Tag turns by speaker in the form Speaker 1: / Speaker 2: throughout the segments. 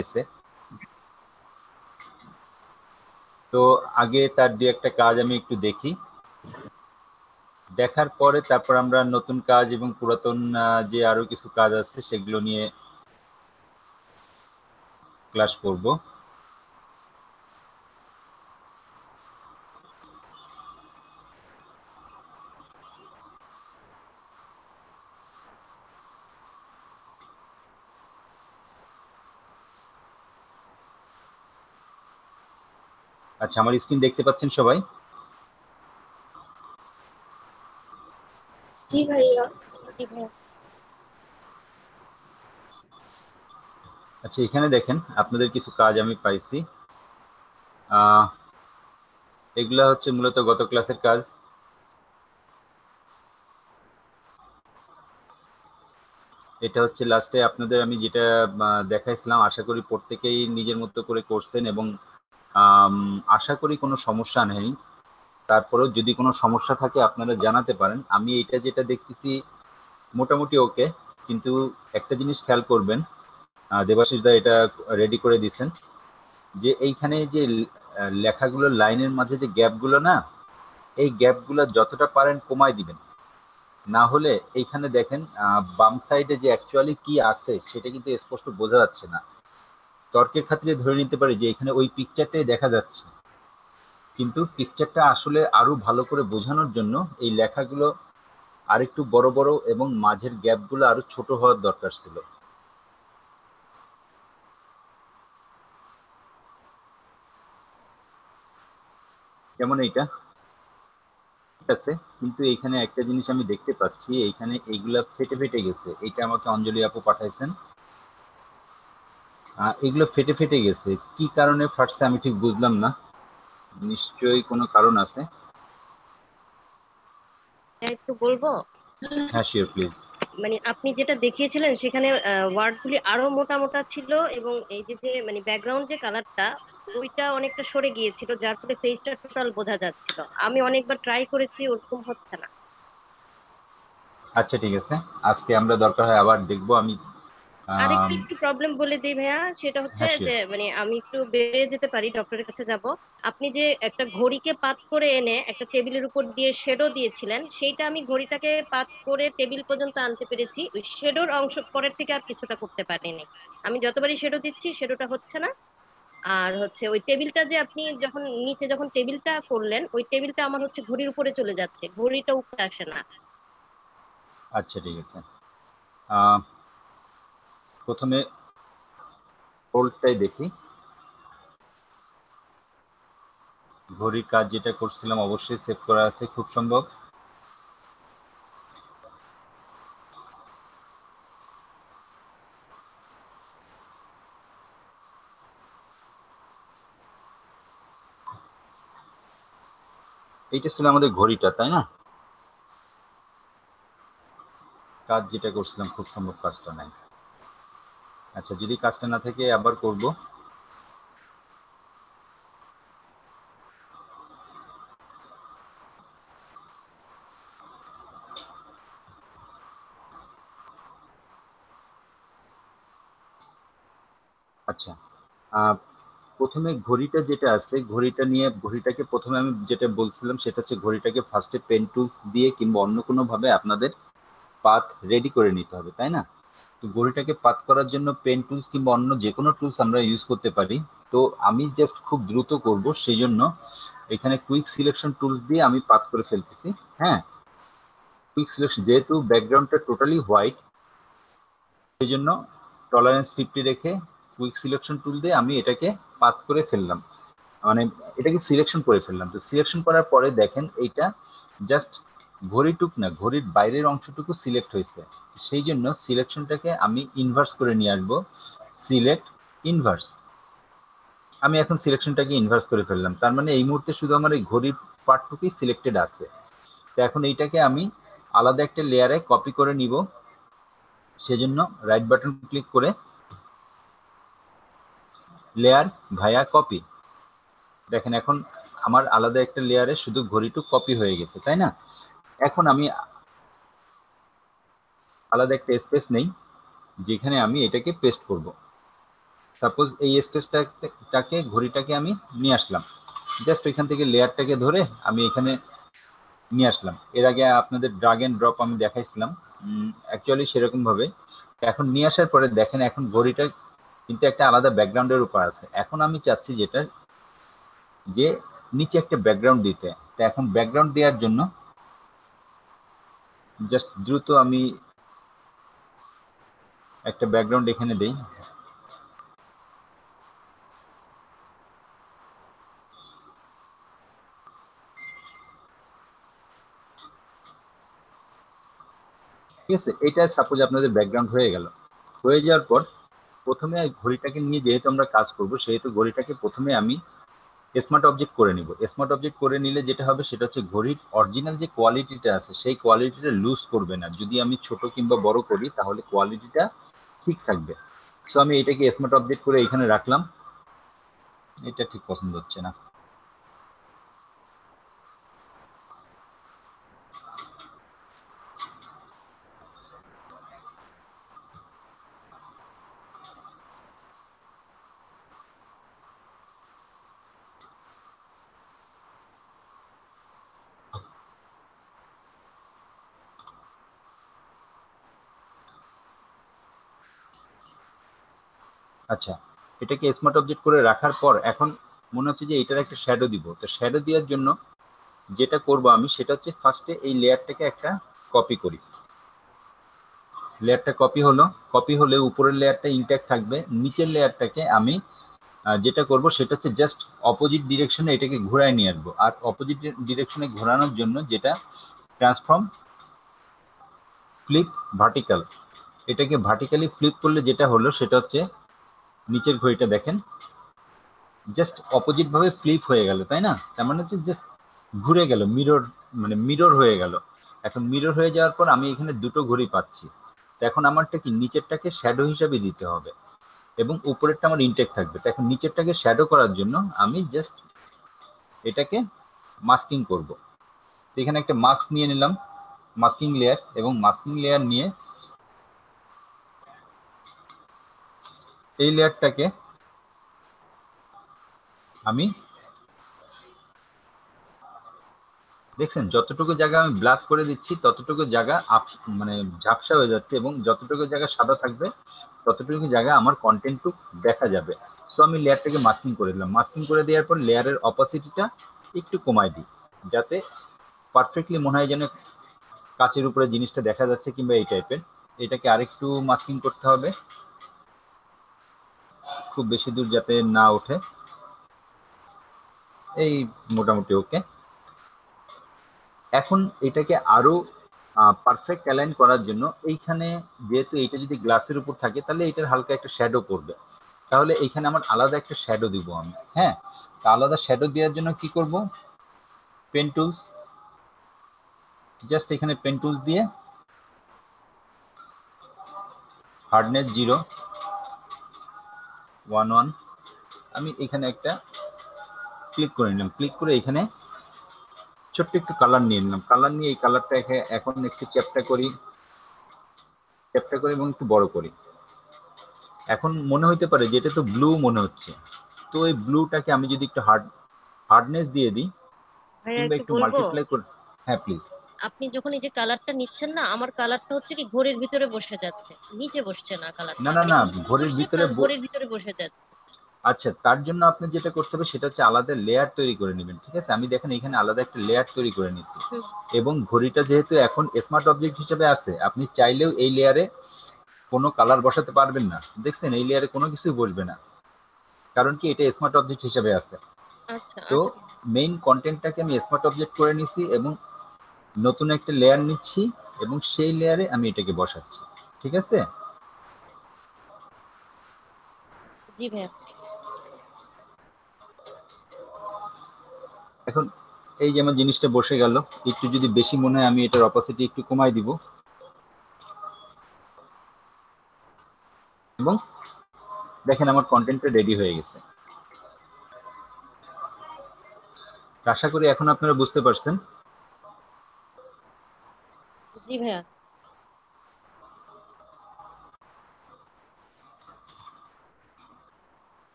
Speaker 1: তো আগে তার দু একটা কাজ আমি একটু দেখি, দেখার পরে তারপর আমরা নতুন কাজ এবং পুরাতন যে আরো কিছু কাজ আছে সেগুলো নিয়ে ক্লাস করব। আচ্ছা, আমার স্ক্রিন দেখতে পাচ্ছেন সবাই?
Speaker 2: জি ভাইয়া।
Speaker 1: আচ্ছা, এখানে দেখেন আপনাদের কিছু কাজ আমি পাইছি। এগুলা হচ্ছে মূলত গত ক্লাসের কাজ। এটা হচ্ছে লাস্টে আপনাদের আমি যেটা দেখাইছিলাম, আশা করি প্রত্যেকেই নিজের মতো করে করছেন এবং আশা করি কোনো সমস্যা নেই। তারপরেও যদি কোনো সমস্যা থাকে আপনারা জানাতে পারেন। আমি এটা যেটা দেখতেছি মোটামুটি ওকে, কিন্তু একটা জিনিস খেয়াল করবেন, দেবাশিস দা এটা রেডি করে দিছেন যে এইখানে যে লেখাগুলো লাইনের মাঝে যে গ্যাপগুলো না, এই গ্যাপগুলো যতটা পারেন কমায় দিবেন। না হলে এইখানে দেখেন বাম সাইডে যে অ্যাকচুয়ালি কি আছে সেটা কিন্তু স্পষ্ট বোঝা যাচ্ছে না। তর্কের খাতিরে ধরে নিতে পারি যে এখানে ওই পিকচারটাই দেখা যাচ্ছে, কিন্তু পিকচারটা আসলে আরো ভালো করে বোঝানোর জন্য এই লেখাগুলো আরেকটু বড় বড় এবং মাঝের গ্যাপগুলো আরো ছোট হওয়ার দরকার ছিল। যেমন এইটা ঠিক আছে, কিন্তু এইখানে একটা জিনিস আমি দেখতে পাচ্ছি, এইখানে এইগুলা ফেটে ফেটে গেছে। এইটা আমাকে অঞ্জলি আপু পাঠাইছেন। এগুলো ফেটে ফেটে গেছে, কি কারণে ফাটছে আমি ঠিক বুঝলাম না, নিশ্চয়ই কোনো কারণ আছে।
Speaker 3: একটু বলবো?
Speaker 1: হ্যাঁ শিওর প্লিজ।
Speaker 3: মানে আপনি যেটা দেখিয়েছিলেন সেখানে ওয়ার্ডগুলি আরো মোটা মোটা ছিল, এবং এই যে যে মানে ব্যাকগ্রাউন্ড যে কালারটা ওইটা অনেকটা সরে গিয়েছিল, যার ফলে ফেসটা টোটাল বোঝা যাচ্ছিল। আমি অনেকবার ট্রাই করেছি, ওরকম হচ্ছে না।
Speaker 1: আচ্ছা ঠিক আছে, আজকে আমরা দরকার হয় আবার দেখবো। আমি
Speaker 3: আরেকটু একটু প্রবলেম বলে দিই ভাইয়া, সেটা হচ্ছে
Speaker 1: হ্যাঁ
Speaker 3: যে
Speaker 1: শিওর।
Speaker 3: মানে আমি একটু বেড়ে যেতে পারি, ডক্টরের কাছে যাব। আপনি যে একটা ঘড়িকে পাত করে এনে একটা টেবিলের উপর দিয়ে শেডো দিয়েছিলেন, সেইটা আমি ঘড়িটাকে পাত করে টেবিল পর্যন্ত আনতে পেরেছি, ওই শেডোর অংশ পরের থেকে আর কিছুটা করতে পারিনি। আমি যতবারই শেডো দিচ্ছি শেডোটা হচ্ছে না। আর হচ্ছে ওই টেবিলটা যে আপনি যখন নিচে যখন টেবিলটা করলেন, ওই টেবিলটা আমার হচ্ছে ঘড়ির উপরে চলে যাচ্ছে, ঘড়িটা উপরে আসে না।
Speaker 1: আচ্ছা ঠিক আছে, প্রথমে ফোল্ডটাই দেখি। ঘড়ির কাজ যেটা করছিলাম অবশ্যই সেভ করা আছে খুব সম্ভব। এইটা ছিল আমাদের ঘড়িটা, তাই না? কাজ যেটা করছিলাম খুব সম্ভব কাজটা নাই। আচ্ছা, যদি কাজটা না থাকে আবার করব। আচ্ছা, প্রথমে ঘড়িটা যেটা আছে, ঘড়িটা নিয়ে ঘড়িটাকে প্রথমে আমি যেটা বলছিলাম সেটা হচ্ছে ঘড়িটাকে ফার্স্টে পেন টুলস দিয়ে কিংবা অন্য কোনো ভাবে আপনাদের পাথ রেডি করে নিতে হবে, তাই না? তো ঘড়িটাকে পাথ করার জন্য পেন টুলস কিংবা অন্য যে কোনো টুলস আমরা ইউজ করতে পারি। তো আমি জাস্ট খুব দ্রুত করব, সেই জন্য এখানে কুইক সিলেকশন টুলস দিয়ে আমি পাথ করে ফেলতেছি। হ্যাঁ, কুইক সিলেকশন, যেহেতু ব্যাকগ্রাউন্ডটা টোটালি হোয়াইট, সেই জন্য টলারেন্স 50 রেখে কুইক সিলেকশন টুল দিয়ে আমি এটাকে পাথ করে ফেললাম, মানে এটাকে সিলেকশন করে ফেললাম। তো সিলেকশন করার পরে দেখেন এইটা জাস্ট ঘড়িটুক না, ঘড়ির বাইরের অংশটুকু সিলেক্ট হয়েছে। সেই জন্য সিলেকশনটাকে আমি ইনভার্স করে নিয়ে আসবো, সিলেক্ট ইনভার্স। আমি এখন সিলেকশনটাকে ইনভার্স করে ফেললাম, তার মানে এই মুহূর্তে শুধু আমার এই ঘড়ির পার্টটুকুই সিলেক্টেড আছে। তো এখন এইটাকে আমি আলাদা একটা লেয়ারে কপি করে নিব। সেজন্য রাইট বাটন ক্লিক করে লেয়ার ভায়া কপি, দেখেন এখন আমার আলাদা একটা লেয়ারে শুধু ঘড়িটুক কপি হয়ে গেছে, তাই না? এখন আমি আলাদা একটা স্পেস নেই যেখানে আমি এটাকে পেস্ট করব। সাপোজ এই স্কেচটাকে ঘড়িটাকে আমি নিয়ে আসলাম, জাস্ট ওইখান থেকে লেয়ারটাকে ধরে আমি এখানে নিয়ে আসলাম। এর আগে আপনাদের ড্রাগ এন্ড ড্রপ আমি দেখাইছিলাম অ্যাকচুয়ালি সেরকম ভাবে। এখন নিয়ে আসার পরে দেখেন এখন ঘড়িটা কিন্তু একটা আলাদা ব্যাকগ্রাউন্ডের উপর আছে। এখন আমি চাচ্ছি যেটা যে নিচে একটা ব্যাকগ্রাউন্ড দিতে। তো এখন ব্যাকগ্রাউন্ড দেওয়ার জন্য জাস্ট দ্রুত আমি একটা ব্যাকগ্রাউন্ড এখানে দেই। ঠিক আছে, এটা সাপোজ আপনাদের ব্যাকগ্রাউন্ড হয়ে গেল। হয়ে যাওয়ার পর প্রথমে ঘড়িটাকে নিয়ে যেহেতু আমরা কাজ করব, সেহেতু ঘড়িটাকে প্রথমে আমি স্মার্ট অবজেক্ট করে নিব। স্মার্ট অবজেক্ট করে নিলে যেটা হবে সেটা হচ্ছে ঘড়ির অরিজিনাল যে কোয়ালিটিটা আছে সেই কোয়ালিটিটা লুজ করবে না। যদি আমি ছোট কিংবা বড় করি তাহলে কোয়ালিটিটা ঠিক থাকবে। সো আমি এটাকে স্মার্ট অবজেক্ট করে এখানে রাখলাম। এটা ঠিক পছন্দ হচ্ছে না। আচ্ছা, এটাকে স্মার্ট অবজেক্ট করে রাখার পর এখন মনে হচ্ছে যে এটার একটা শ্যাডো দিব। তো শ্যাডো দেওয়ার জন্য যেটা করব আমি সেটা হচ্ছে ফার্স্টে এই লেয়ারটাকে একটা কপি করি। লেয়ারটা কপি হলে উপরের লেয়ারটা ইনট্যাক্ট থাকবে। নিচের লেয়ারটাকে আমি যেটা করব সেটা হচ্ছে জাস্ট অপোজিট ডিরেকশনে এটাকে ঘোরায় নিয়ে আসবো। আর অপোজিট ডিরেকশনে ঘোরানোর জন্য যেটা ট্রান্সফর্ম ফ্লিপ ভার্টিক্যাল, এটাকে ভার্টিক্যালি ফ্লিপ করলে যেটা হলো সেটা হচ্ছে নিচের ঘড়িটা দেখেন জাস্ট অপোজিট ভাবে ফ্লিপ হয়ে গেল, তাই না? তার মানে হচ্ছে জাস্ট ঘুরে গেল, মিরর মানে মিরর হয়ে গেল। এখন মিরর হয়ে যাওয়ার পর আমি এখানে দুটো ঘড়ি পাচ্ছি। তো এখন আমারটা কি নিচেরটাকে শ্যাডো হিসাবে দিতে হবে এবং উপরেরটা আমার ইনটেক্ট থাকবে। তো এখন নিচেরটাকে শ্যাডো করার জন্য আমি জাস্ট এটাকে মাস্কিং করব। এখানে একটা মাস্ক নিয়ে নিলাম, মাস্কিং লেয়ার, এবং মাস্কিং লেয়ার নিয়ে এই লেয়ারটাকে আমি দেখছেন যতটুকু জায়গা আমি ব্ল্যাক করে দিচ্ছি ততটুকু জায়গা মানে ঝাপসা হয়ে যাচ্ছে, এবং যতটুকু জায়গা সাদা থাকবে ততটুকু জায়গা আমার কন্টেন্ট দেখা যাবে। সো আমি লেয়ারটাকে মাস্কিং করে দিলাম। মাস্কিং করে দেওয়ার পর লেয়ারের অপাসিটিটা একটু কমাই দিই, যাতে পারফেক্টলি মনে হয় যেন কাচের উপরে জিনিসটা দেখা যাচ্ছে কিংবা এই টাইপের। এটাকে আরেকটু মাস্কিং করতে হবে, খুব বেশি দূর যাতে না ওঠে। এই মোটামুটি ওকে। এখন এটাকে আরো পারফেক্ট অ্যালাইন করার জন্য এইখানে যেহেতু এটা যদি গ্লাসের উপর থাকে তাহলে এটার হালকা একটা শ্যাডো পড়বে। তাহলে এইখানে আমার আলাদা একটা শ্যাডো দিব আমি। হ্যাঁ, আলাদা শ্যাডো দেওয়ার জন্য কি করব, পেন টুলস, জাস্ট এখানে পেন টুলস দিয়ে হার্ডনেস 0.11 আমি এখানে একটা ক্লিক করে নিলাম। ক্লিক করে এখানে ছোট্ট একটু কালার নিয়ে নিলাম। কালার নিয়ে এই কালারটা এখন একটু চ্যাপ্টা করি এবং একটু বড় করি। এখন মনে হইতে পারে যে এটা তো ব্লু মনে হচ্ছে, তো এই ব্লুটাকে আমি যদি একটু হার্ডনেস দিয়ে দিই
Speaker 3: ভাইয়া
Speaker 1: কিংবা
Speaker 3: একটু
Speaker 1: একটু
Speaker 3: বলবো,
Speaker 1: মাল্টিপ্লাই করে। হ্যাঁ প্লিজ।
Speaker 3: আপনি যখন এই যে কালারটা নিচ্ছেন না, আমার কালারটা হচ্ছে কি ঘড়ির ভিতরে বসে যাচ্ছে, নিচে বসছে না কালারটা,
Speaker 1: না না
Speaker 3: মানে
Speaker 1: না,
Speaker 3: উল্টো
Speaker 1: ঘড়ির
Speaker 3: বসছে
Speaker 1: ভিতরে
Speaker 3: প্লাস ঘড়ির ভিতরে বসে যাচ্ছে।
Speaker 1: আচ্ছা, তার জন্য আপনি যেটা করতে হবে সেটা হচ্ছে আলাদা লেয়ার তৈরি করে নেবেন। ঠিক আছে, আমি দেখেন এখানে আলাদা একটা লেয়ার তৈরি করে নিচ্ছি।
Speaker 3: হুম।
Speaker 1: এবং ঘড়িটা যেহেতু এখন স্মার্ট অবজেক্ট হিসেবে আছে, আপনি চাইলেও এই লেয়ারে কোনো কালার বসাতে পারবেন না। দেখছেন এই লেয়ারে কোনো কিছুই বসবে না, কারণ কি এটা স্মার্ট অবজেক্ট হিসেবে আছে।
Speaker 3: আচ্ছা
Speaker 1: তো
Speaker 3: আচ্ছা।
Speaker 1: মেইন কন্টেন্টটাকে আমি স্মার্ট অবজেক্ট করে নিচ্ছি এবং নতুন একটা লেয়ার নিচ্ছি এবং সেই লেয়ারে আমি এটাকে বসাচ্ছি। ঠিক আছে,
Speaker 3: জি ভাইয়া।
Speaker 1: এখন এই যে আমার জিনিসটা বসে গেল। একটু যদি বেশি মনে হয় আমি এটার অপাসিটি একটু কমাই দিব এবং দেখেন আমার কন্টেন্টটা রেডি হয়ে গেছে। আশা করি এখন আপনারা বুঝতে পারছেন।
Speaker 3: জি ভাইয়া।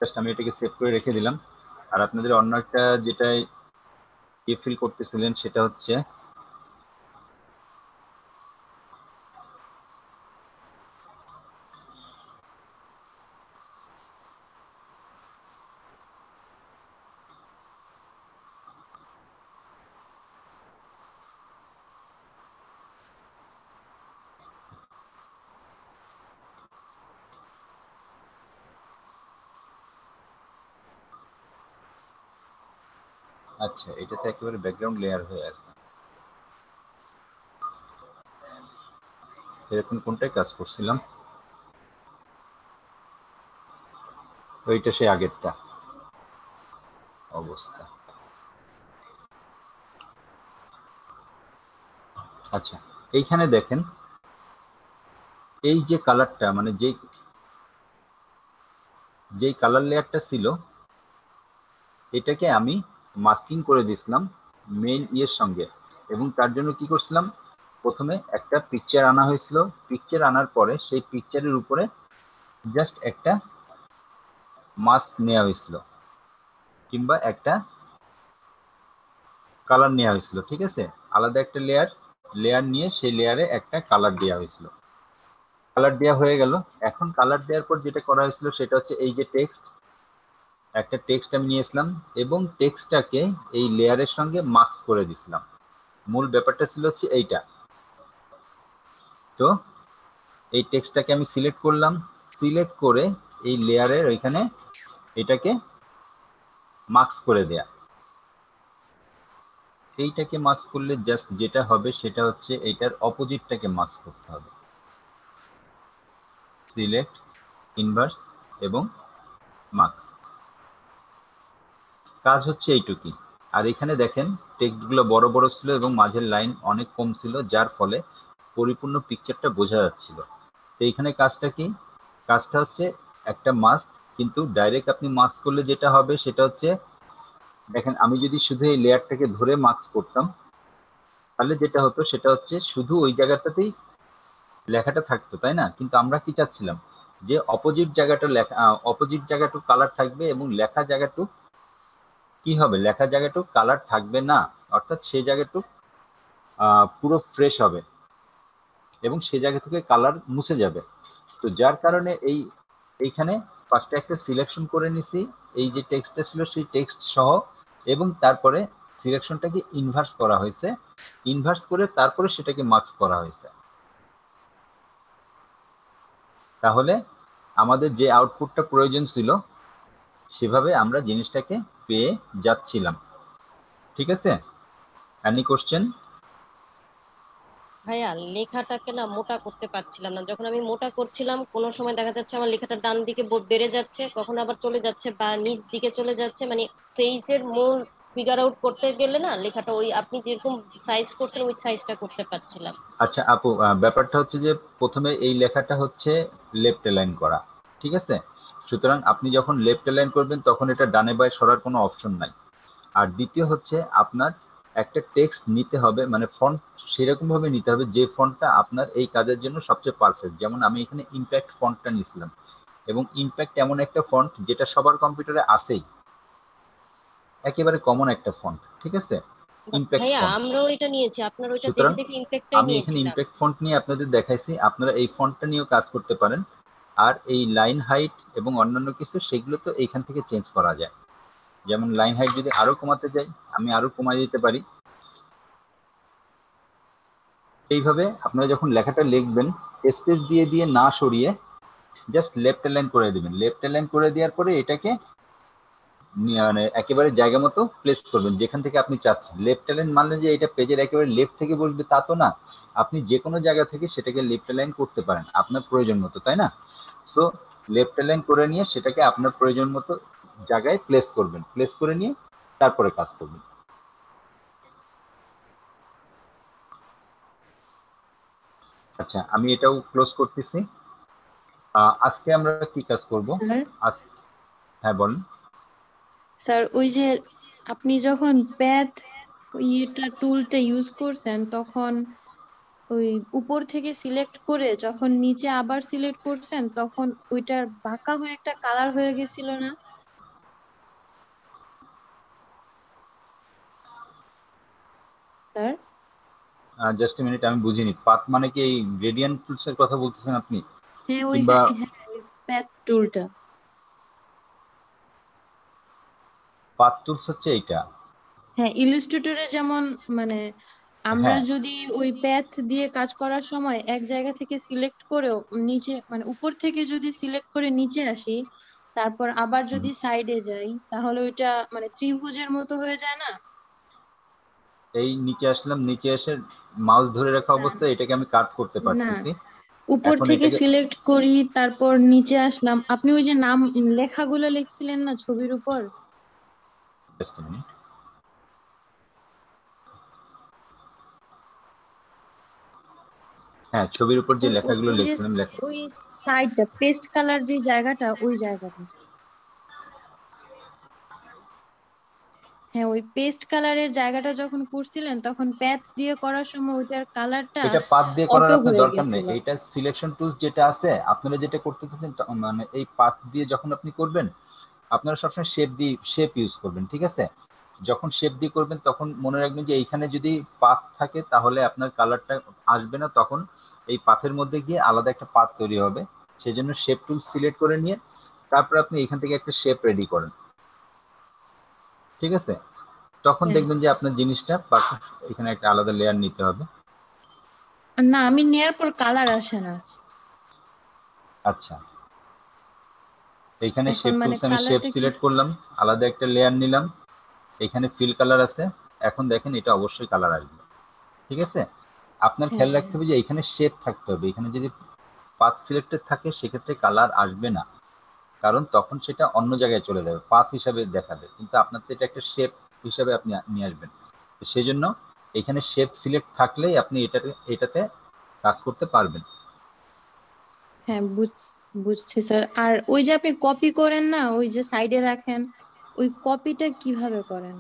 Speaker 1: জাস্ট আমি এটাকে সেভ করে রেখে দিলাম। আর আপনাদের অন্য একটা যেটা ফিল করতেছিলেন সেটা হচ্ছে আচ্ছা, এটা তো একেবারে ব্যাকগ্রাউন্ড লেয়ার হয়ে আছে। এরকম কোনটায় কাজ করছিলাম? ওইটা সেই আগেরটা অবস্থা। আচ্ছা, এইখানে দেখেন এই যে কালারটা, মানে যেই কালার লেয়ারটা ছিল এটাকে আমি মাস্কিং করে দিছিলাম মেইন ইয়ের সঙ্গে। এবং তার জন্য কি করছিলাম, প্রথমে একটা পিকচার আনা হয়েছিল, পিকচার আনার পরে সেই পিকচারের উপরে জাস্ট একটা মাস্ক নেওয়া হয়েছিল কিংবা একটা কালার নেওয়া হয়েছিল, ঠিক আছে? আলাদা একটা লেয়ার নিয়ে সেই লেয়ারে একটা কালার দেওয়া হয়েছিল। কালার দেওয়া হয়ে গেল। এখন কালার দেওয়ার পর যেটা করা হয়েছিল সেটা হচ্ছে এই যে একটা টেক্সট আমি নিয়েছিলাম এবং টেক্সটটাকে এই লেয়ারের সঙ্গে মাস্ক করে দিছিলাম। মূল ব্যাপারটা ছিল হচ্ছে এইটা। তো এই টেক্সটটাকে আমি সিলেক্ট করলাম, সিলেক্ট করে এই লেয়ারের ওইখানে এটাকে মাস্ক করে দেয়া। এইটাকে মাস্ক করলে জাস্ট যেটা হবে সেটা হচ্ছে এইটার অপোজিটটাকে মাস্ক করতে হবে। সিলেক্ট, ইনভার্স এবং মাস্ক, কাজ হচ্ছে এইটুকুই। আর এখানে দেখেন টেক্সটগুলো বড় বড় ছিল এবং মাঝের লাইন অনেক কম ছিল, যার ফলে পরিপূর্ণ পিকচারটা বোঝা যাচ্ছিল। তো এইখানে কাজটা কি? কাজটা হচ্ছে একটা মাস্ক, কিন্তু ডাইরেক্ট আপনি মাস্ক করলে যেটা হবে সেটা হচ্ছে, দেখেন আমি যদি শুধু এই লেয়ারটাকে ধরে মাস্ক করতাম তাহলে যেটা হতো সেটা হচ্ছে শুধু ওই জায়গাটাতেই লেখাটা থাকতো, তাই না? কিন্তু আমরা কি চাচ্ছিলাম যে অপোজিট জায়গাটা লেখা, অপোজিট জায়গাটুক কালার থাকবে এবং লেখা জায়গাটুক কি হবে, লেখা জায়গাটুক কালার থাকবে না, অর্থাৎ সেই জায়গাটুক পুরো ফ্রেশ হবে এবং সেই জায়গা থেকে কালার মুছে যাবে। তো যার কারণে এইখানে ফার্স্টে একটা সিলেকশন করে নিছি, এই যে টেক্সটটা ছিল সেই টেক্সট সহ, এবং তারপরে সিলেকশনটাকে ইনভার্স করা হয়েছে, ইনভার্স করে তারপরে সেটাকে মার্কস করা হয়েছে। তাহলে আমাদের যে আউটপুটটা প্রয়োজন ছিল সেভাবে আমরা জিনিসটাকে পেয়ে যাচ্ছিলাম। ঠিক আছে? Any question?
Speaker 3: ভাইয়া লেখাটাকে না মোটা করতে পারছিলাম না। যখন আমি মোটা করছিলাম কোনো সময় দেখা যাচ্ছে আমার লেখাটা ডান দিকে বেড়ে যাচ্ছে, কখনো আবার চলে যাচ্ছে বা নিচ দিকে চলে যাচ্ছে। মানে পেজের মূল ফিগার আউট করতে গেলে না লেখাটা ওই আপনি যেরকম সাইজ করছেন ওই সাইজটা করতে পারছিলাম।
Speaker 1: আচ্ছা আপু, ব্যাপারটা হচ্ছে যে প্রথমে এই লেখাটা হচ্ছে লেফট অ্যালাইন করা, ঠিক আছে? সুতরাং আপনি যখন লেফট অ্যালাইন করবেন তখন এটা ডানে বায়ে সরার কোনো অপশন নাই। আর দ্বিতীয় হচ্ছে আপনার একটা টেক্সট নিতে হবে, মানে ফন্ট সেরকম ভাবে নিতে হবে যে ফন্টটা আপনার এই কাজের জন্য সবচেয়ে পারফেক্ট। যেমন আমি এখানে ইম্প্যাক্ট ফন্টটা নিয়েছিলাম, এবং ইম্প্যাক্ট এমন একটা ফন্ট যেটা সবার কম্পিউটারে আছেই, একেবারে কমন একটা ফন্ট, ঠিক আছে? ইম্প্যাক্ট
Speaker 3: ভাইয়া
Speaker 1: ফন্ট।
Speaker 3: আমরাও এটা নিয়েছি, আপনার ওইটা
Speaker 1: সুতরাং
Speaker 3: দেখে দেখে ইম্প্যাক্টটাই
Speaker 1: আমি এখানে
Speaker 3: নিয়েছিলাম।
Speaker 1: ইম্প্যাক্ট ফন্ট নিয়ে আপনাদের দেখাইছি, আপনারা এই ফন্টটা নিয়েও কাজ করতে পারেন। আর এই লাইন হাইট এবং অন্যান্য কিছু সেগুলো তো এইখান থেকে চেঞ্জ করা যায়। যেমন লাইন হাইট যদি আরো কমাতে যাই আমি আরো কমাই দিতে পারি। এইভাবে আপনারা যখন লেখাটা লিখবেন স্পেস দিয়ে দিয়ে না সরিয়ে জাস্ট লেফট অ্যালাইন করে দিবেন। লেফট অ্যালাইন করে দেওয়ার পরে এটাকে মানে একেবারে জায়গা মতো প্লেস করবেন যেখান থেকে আপনি চাচ্ছেন। লেফট অ্যালাইন মানে যে এটা পেজের একেবারে লেফট থেকে বসবে তা তো না, আপনি যে কোনো জায়গা থেকে সেটাকে লেফট অ্যালাইন করতে পারেন আপনার প্রয়োজন মতো, তাই না? সো লেফট অ্যালাইন করে নিয়ে সেটাকে আপনার প্রয়োজন মতো জায়গায় প্লেস করবেন, প্লেস করে নিয়ে তারপরে কাজ করবেন। আচ্ছা, আমি এটাও ক্লোজ করতেছি। আজকে আমরা কি কাজ করব?
Speaker 2: স্যার
Speaker 1: আজ, হ্যাঁ বলেন।
Speaker 2: স্যার ওই যে আপনি যখন প্যাথ টুলটা ইউজ করছেন তখন ওই উপর থেকে সিলেক্ট করে যখন নিচে আবার সিলেক্ট করছেন তখন ওইটার বাঁকা হয়ে একটা কালার হয়ে গেছিল না? স্যার
Speaker 1: জাস্ট মিনিট, আমি বুঝিনি। পাথ মানে কি এই গ্রেডিয়েন্ট টুলস এর কথা বলতেছেন আপনি,
Speaker 2: হ্যাঁ ওই
Speaker 1: কিংবা
Speaker 2: হ্যাঁ ওই প্যাথ টুলটা।
Speaker 1: পাথ টুলস হচ্ছে এইটা?
Speaker 2: হ্যাঁ ইলিস্ট্রেটরে যেমন মানে আমরা
Speaker 1: হ্যাঁ।
Speaker 2: যদি ওই প্যাথ দিয়ে কাজ করার সময় এক জায়গা থেকে সিলেক্ট করেও নিচে মানে উপর থেকে যদি সিলেক্ট করে নিচে আসি, তারপর আবার
Speaker 1: হুম।
Speaker 2: যদি সাইডে যাই, তাহলে ওইটা মানে ত্রিভুজের মতো হয়ে যায় না?
Speaker 1: এই নিচে আসলাম, নিচে এসে মাউস ধরে রাখা
Speaker 2: না
Speaker 1: অবস্থায় এটাকে আমি কাট করতে
Speaker 2: না,
Speaker 1: পারতেছি।
Speaker 2: উপর
Speaker 1: এখন
Speaker 2: থেকে
Speaker 1: এটাকে
Speaker 2: সিলেক্ট করি, তারপর নিচে আসলাম। আপনি ওই যে নাম লেখাগুলো লিখছিলেন না ছবির উপর,
Speaker 1: জাস্ট মিনিট। হ্যাঁ, ছবির উপর যে
Speaker 2: ওই ওই
Speaker 1: লেখাগুলো
Speaker 2: ওই যে
Speaker 1: লিখছিলাম, লেখা।
Speaker 2: ওই সাইডটা পেস্ট কালার যে জায়গাটা, ওই জায়গাটা। হ্যাঁ ওই পেস্ট কালারের জায়গাটা যখন করছিলেন তখন প্যাচ দিয়ে করার সময় ওইটার কালারটা
Speaker 1: এটা পাথ দিয়ে করার
Speaker 2: অটো
Speaker 1: আপনার
Speaker 2: হয়ে
Speaker 1: দরকার নেই।
Speaker 2: গেছিল।
Speaker 1: এটা সিলেকশন টুলস যেটা আছে, আপনারা যেটা করতেছেন মানে এই পাথ দিয়ে যখন আপনি করবেন, আপনারা সবসময় শেপ ইউজ করবেন, ঠিক আছে? যখন শেপ দিয়ে করবেন তখন মনে রাখবেন যে এইখানে যদি পাথ থাকে তাহলে আপনার কালারটা আসবে না, তখন এই পাথের মধ্যে গিয়ে আলাদা একটা পাথ তৈরি হবে। সেই জন্য শেপ টুল সিলেক্ট করে নিয়ে তারপর আপনি এখান থেকে একটা শেপ রেডি করেন, ঠিক আছে? তখন
Speaker 2: হ্যাঁ
Speaker 1: দেখবেন যে আপনার জিনিসটা এখানে একটা আলাদা লেয়ার নিতে হবে।
Speaker 2: না, আমি নেয়ার পর কালার আসে না।
Speaker 1: আচ্ছা, এখানে
Speaker 2: এখন
Speaker 1: শেপ
Speaker 2: মানে
Speaker 1: টুলস আমি শেপ
Speaker 2: কালারটা কি?
Speaker 1: সিলেক্ট করলাম, আলাদা একটা লেয়ার নিলাম, এখানে ফিল কালার আছে। এখন দেখেন এটা অবশ্যই কালার আসবে, ঠিক আছে? আপনার
Speaker 2: হ্যাঁ
Speaker 1: খেয়াল
Speaker 2: হ্যাঁ
Speaker 1: রাখতে হবে যে এখানে শেপ থাকতে হবে। এখানে যদি পাথ সিলেক্টেড থাকে সেক্ষেত্রে কালার আসবে না, কারণ তখন সেটা অন্য জায়গায় চলে যাবে, পাথ হিসাবে দেখাবে, কিন্তু আপনার তো এটা একটা শেপ হিসাবে আপনি নিয়ে আসবেন। তো সেই জন্য এখানে শেপ সিলেক্ট থাকলেই আপনি এটাতে কাজ করতে পারবেন।
Speaker 2: হ্যাঁ বুঝছি স্যার। আর ওই যে আপনি কপি করেন না, ওই যে সাইডে রাখেন, ওই কপিটা কিভাবে করেন?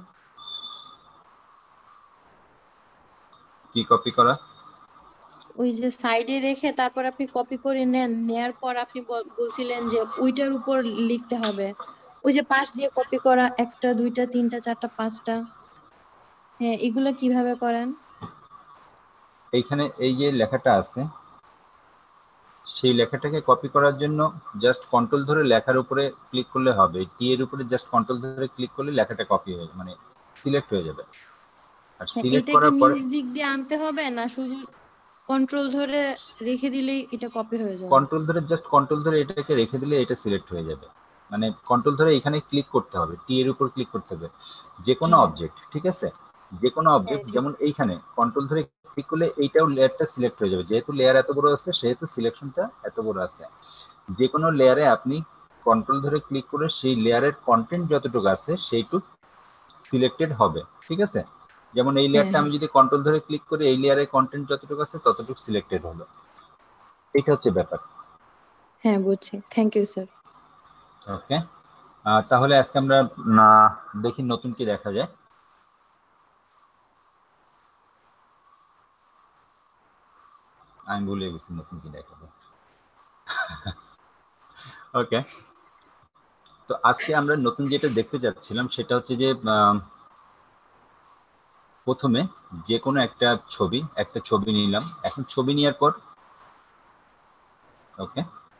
Speaker 1: কি কপি করা?
Speaker 2: ওই যে সাইডে রেখে তারপর আপনি কপি করে নেন, নেয়ার পর আপনি বলছিলেন যে ওইটার উপর লিখতে হবে। ওই যে পাশ দিয়ে কপি করা, একটা দুইটা তিনটা চারটা পাঁচটা, হ্যাঁ এগুলা কিভাবে করেন?
Speaker 1: এইখানে এই যে লেখাটা আছে, সেই লেখাটাকে কপি করার জন্য জাস্ট কন্ট্রোল ধরে লেখার উপরে ক্লিক করলে হবে। টি এর উপরে জাস্ট কন্ট্রোল ধরে ক্লিক করলে লেখাটা কপি হয়ে মানে সিলেক্ট হয়ে যাবে। আর
Speaker 2: হ্যাঁ
Speaker 1: সিলেক্ট
Speaker 2: এটা কি
Speaker 1: করার পরে
Speaker 2: নিচ দিক দিয়ে আনতে হবে, না শুধু কন্ট্রোল ধরে রেখে দিলেই এটা কপি হয়ে যাবে?
Speaker 1: কন্ট্রোল ধরে এটাকে রেখে দিলে এটা সিলেক্ট হয়ে যাবে। মানে কন্ট্রোল ধরে এখানে ক্লিক করতে হবে, টি এর উপর ক্লিক করতে হবে, যে কোনো
Speaker 2: হ্যাঁ
Speaker 1: অবজেক্ট, ঠিক আছে? যে কোনো
Speaker 2: হ্যাঁ
Speaker 1: অবজেক্ট,
Speaker 2: ঠিক
Speaker 1: যেমন
Speaker 2: আছে।
Speaker 1: এইখানে কন্ট্রোল ধরে ক্লিক করলে এইটাও লেয়ারটা সিলেক্ট হয়ে যাবে। যেহেতু লেয়ার এত বড় আছে সেহেতু সিলেকশনটা এত বড় আছে। যে কোনো লেয়ারে আপনি কন্ট্রোল ধরে ক্লিক করে সেই লেয়ারের কন্টেন্ট যতটুকু আছে সেইটুক সিলেক্টেড হবে, ঠিক আছে? যেমন এই
Speaker 2: হ্যাঁ
Speaker 1: লেয়ারটা আমি
Speaker 2: হ্যাঁ
Speaker 1: যদি কন্ট্রোল ধরে ক্লিক করি, এই লেয়ারের কন্টেন্ট যতটুকু আছে ততটুকু সিলেক্টেড হলো। এটা হচ্ছে ব্যাপার।
Speaker 2: হ্যাঁ বুঝছি, থ্যাংক ইউ স্যার।
Speaker 1: ওকে, তাহলে আজকে আমরা দেখি নতুন কি দেখা যায়। আমি ভুলে গেছি নতুন কি দেখাবো। ওকে, তো আজকে আমরা নতুন যেটা দেখতে যাচ্ছিলাম সেটা হচ্ছে যে প্রথমে যে কোনো একটা ছবি নিলাম। এখন ছবি নেওয়ার পর, ওকে,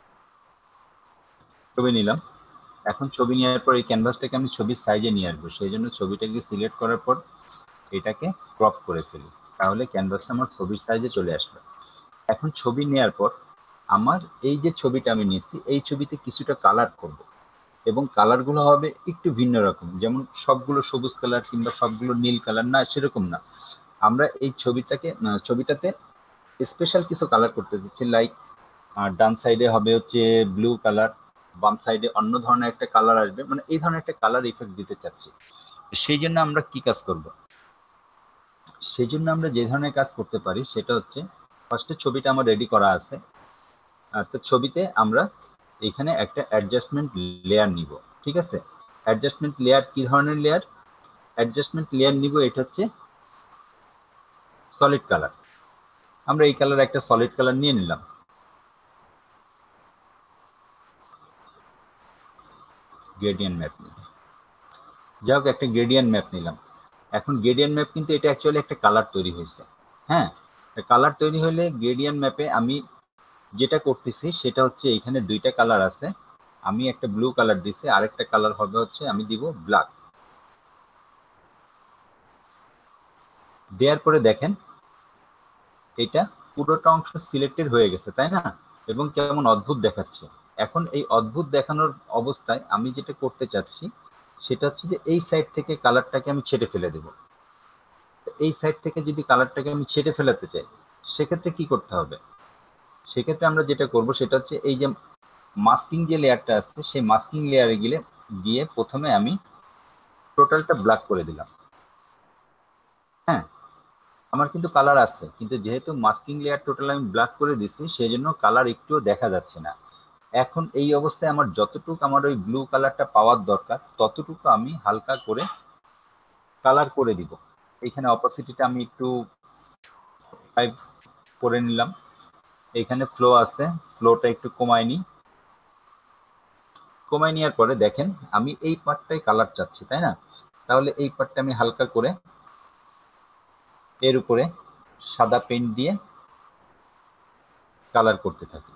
Speaker 1: ছবি নিলাম। এখন ছবি নেওয়ার পর এই ক্যানভাসটাকে আমি ছবির সাইজে নিয়ে আসবো। সেই জন্য ছবিটাকে সিলেক্ট করার পর এটাকে ক্রপ করে ফেলি, তাহলে ক্যানভাসটা আমার ছবির সাইজে চলে আসলো। এখন ছবি নেওয়ার পর আমার এই যে ছবিটা আমি নিচ্ছি এই ছবিতে কিছুটা কালার করব, এবং কালার গুলো হবে একটু ভিন্ন রকম। যেমন সবগুলো সবুজ কালার কিংবা সবগুলো নীল কালার না, সেরকম না। আমরা এই ছবিটাতে স্পেশাল কিছু কালার করতে দিচ্ছি। লাইক ডান সাইডে হবে হচ্ছে ব্লু কালার, বাম সাইডে অন্য ধরনের একটা কালার আসবে, মানে এই ধরনের একটা কালার ইফেক্ট দিতে চাচ্ছি। সেই জন্য আমরা কি কাজ করব? সেই জন্য আমরা যে ধরনের কাজ করতে পারি সেটা হচ্ছে, ফার্স্টে ছবিটা আমার রেডি করা আছে। তো ছবিতে আমরা এখানে একটা অ্যাডজাস্টমেন্ট লেয়ার নিব, ঠিক আছে? অ্যাডজাস্টমেন্ট লেয়ার কি ধরনের লেয়ার? অ্যাডজাস্টমেন্ট লেয়ার নিব, এটা হচ্ছে সলিড কালার। আমরা এই কালার একটা সলিড কালার নিয়ে নিলাম। গ্রেডিয়েন্ট ম্যাপ নিলাম, যাই হোক একটা গ্রেডিয়েন্ট ম্যাপ নিলাম। এখন গ্রেডিয়েন্ট ম্যাপ কিন্তু এটা অ্যাকচুয়ালি একটা কালার তৈরি হয়েছে। হ্যাঁ, কালার তৈরি হলে গ্রেডিয়েন্ট ম্যাপে আমি যেটা করতেছি সেটা হচ্ছে এখানে দুইটা কালার আছে, আমি একটা ব্লু কালার দিছি, আরেকটা কালার হবে হচ্ছে আমি দিব ব্ল্যাক। দেওয়ার পরে দেখেন এটা পুরোটা অংশ সিলেক্টেড হয়ে গেছে, তাই না? এবং কেমন অদ্ভুত দেখাচ্ছে। এখন এই অদ্ভুত দেখানোর অবস্থায় আমি যেটা করতে চাচ্ছি সেটা হচ্ছে যে এই সাইড থেকে কালারটাকে আমি ছেটে ফেলে দেব। এই সাইড থেকে যদি কালারটাকে আমি ছেটে ফেলাতে চাই সেক্ষেত্রে কি করতে হবে? সেক্ষেত্রে আমরা যেটা করব সেটা হচ্ছে এই যে মাস্কিং যে লেয়ারটা আছে সেই মাস্কিং লেয়ারে গিয়ে প্রথমে আমি টোটালটা ব্ল্যাক করে দিলাম। হ্যাঁ, আমার কিন্তু কালার আছে, কিন্তু যেহেতু মাস্কিং লেয়ার টোটাল আমি ব্ল্যাক করে দিচ্ছি সেই জন্য কালার একটুও দেখা যাচ্ছে না। এখন এই অবস্থায় আমার যতটুকু আমার ওই ব্লু কালারটা পাওয়ার দরকার ততটুকু আমি হালকা করে কালার করে দিব। এখানে অপাসিটিটা আমি একটু 5 করে নিলাম। এখানে ফ্লো আছে, ফ্লোটা একটু কমায় নিই। কমায় নেওয়ার পরে দেখেন আমি এই পার্টটাই কালার চাচ্ছি, তাই না? তাহলে এই পার্টটা আমি হালকা করে এর উপরে সাদা পেইন্ট দিয়ে কালার করতে থাকি।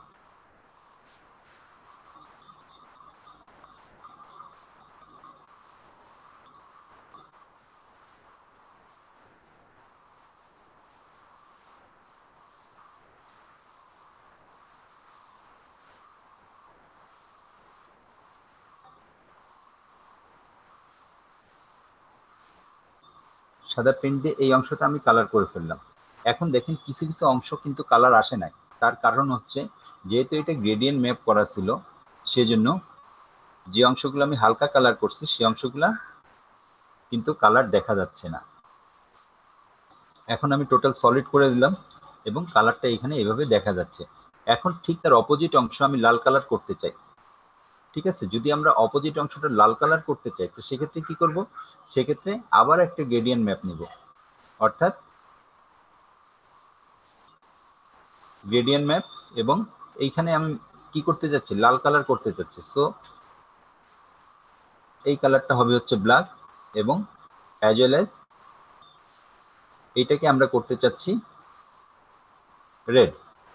Speaker 1: সাদা পেইন্ট দিয়ে এই অংশটা আমি কালার করে ফেললাম। এখন দেখেন কিছু কিছু অংশ কিন্তু কালার আসে নাই, তার কারণ হচ্ছে যেহেতু এটা গ্রেডিয়েন্ট ম্যাপ করা ছিল সেজন্য যে অংশগুলো আমি হালকা কালার করছি সেই অংশগুলা কিন্তু কালার দেখা যাচ্ছে না। এখন আমি টোটাল সলিড করে দিলাম এবং কালারটা এখানে এভাবে দেখা যাচ্ছে। এখন ঠিক তার অপোজিট অংশ আমি লাল কালার করতে চাই, ঠিক আছে? যদি আমরা অপোজিট অংশটা লাল কালার করতে চাই তো সেক্ষেত্রে কি করব? সেক্ষেত্রে আবার একটা গ্রেডিয়েন্ট ম্যাপ নিব, অর্থাৎ গ্রেডিয়েন্ট ম্যাপ, এবং এইখানে আমি কি করতে যাচ্ছি? লাল কালার করতে যাচ্ছি। সো এই কালারটা হবে হচ্ছে ব্ল্যাক এবং অ্যাজ ওয়েল অ্যাজ এইটাকে আমরা করতে চাচ্ছি রেড।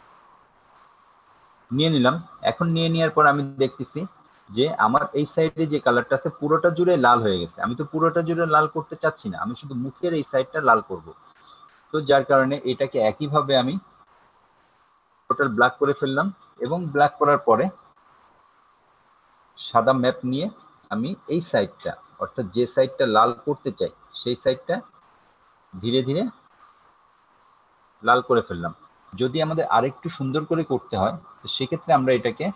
Speaker 1: নিয়ে নিলাম। এখন নিয়ে নেওয়ার পর আমি দেখতেছি যে আমার এই সাইডে যে কালারটা আছে পুরোটা জুড়ে লাল হয়ে গেছে। আমি তো পুরোটা জুড়ে লাল করতে চাচ্ছি না, আমি শুধু মুখের এই সাইডটা লাল করব। তো যার কারণে এটাকে একইভাবে আমি টোটাল ব্ল্যাক করে ফেললাম এবং ব্ল্যাক করার পরে সাদা ম্যাপ নিয়ে আমি এই সাইডটা, অর্থাৎ যে সাইডটা লাল করতে চাই সেই সাইডটা ধীরে ধীরে লাল করে ফেললাম। যদি আমাদের আরেকটু সুন্দর করে করতে হয় তো সেক্ষেত্রে আমরা এটাকে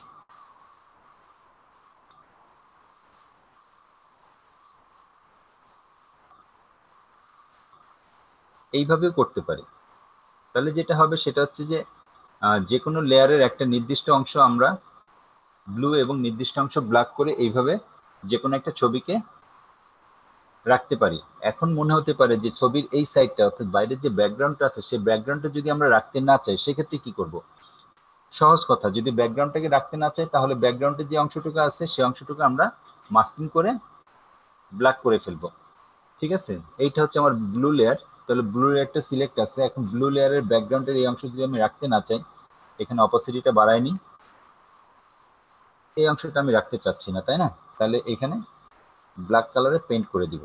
Speaker 1: এইভাবেও করতে পারি। তাহলে যেটা হবে সেটা হচ্ছে যে যে কোনো লেয়ারের একটা নির্দিষ্ট অংশ আমরা ব্লু এবং নির্দিষ্ট অংশ ব্ল্যাক করে এইভাবে যে কোনো একটা ছবিকে রাখতে পারি। এখন মনে হতে পারে যে ছবির এই সাইডটা অর্থাৎ বাইরের যে ব্যাকগ্রাউন্ডটা আছে সেই ব্যাকগ্রাউন্ডটা যদি আমরা রাখতে না চাই সেক্ষেত্রে কি করব? সহজ কথা, যদি ব্যাকগ্রাউন্ডটাকে রাখতে না চাই তাহলে ব্যাকগ্রাউন্ডের যে অংশটুকু আছে সেই অংশটুকু আমরা মাস্কিং করে ব্ল্যাক করে ফেলবো, ঠিক আছে? এইটা হচ্ছে আমার ব্লু লেয়ার। তাহলে ব্লু লেয়ারটা সিলেক্ট আছে। এখন ব্লু লেয়ারের ব্যাকগ্রাউন্ডের এই অংশ যদি আমি রাখতে না চাই, এখানে অপাসিটিটা বাড়াই নি, এই অংশটা আমি রাখতে চাচ্ছি না, তাই না? তাহলে এখানে ব্ল্যাক কালারে পেইন্ট করে দিব।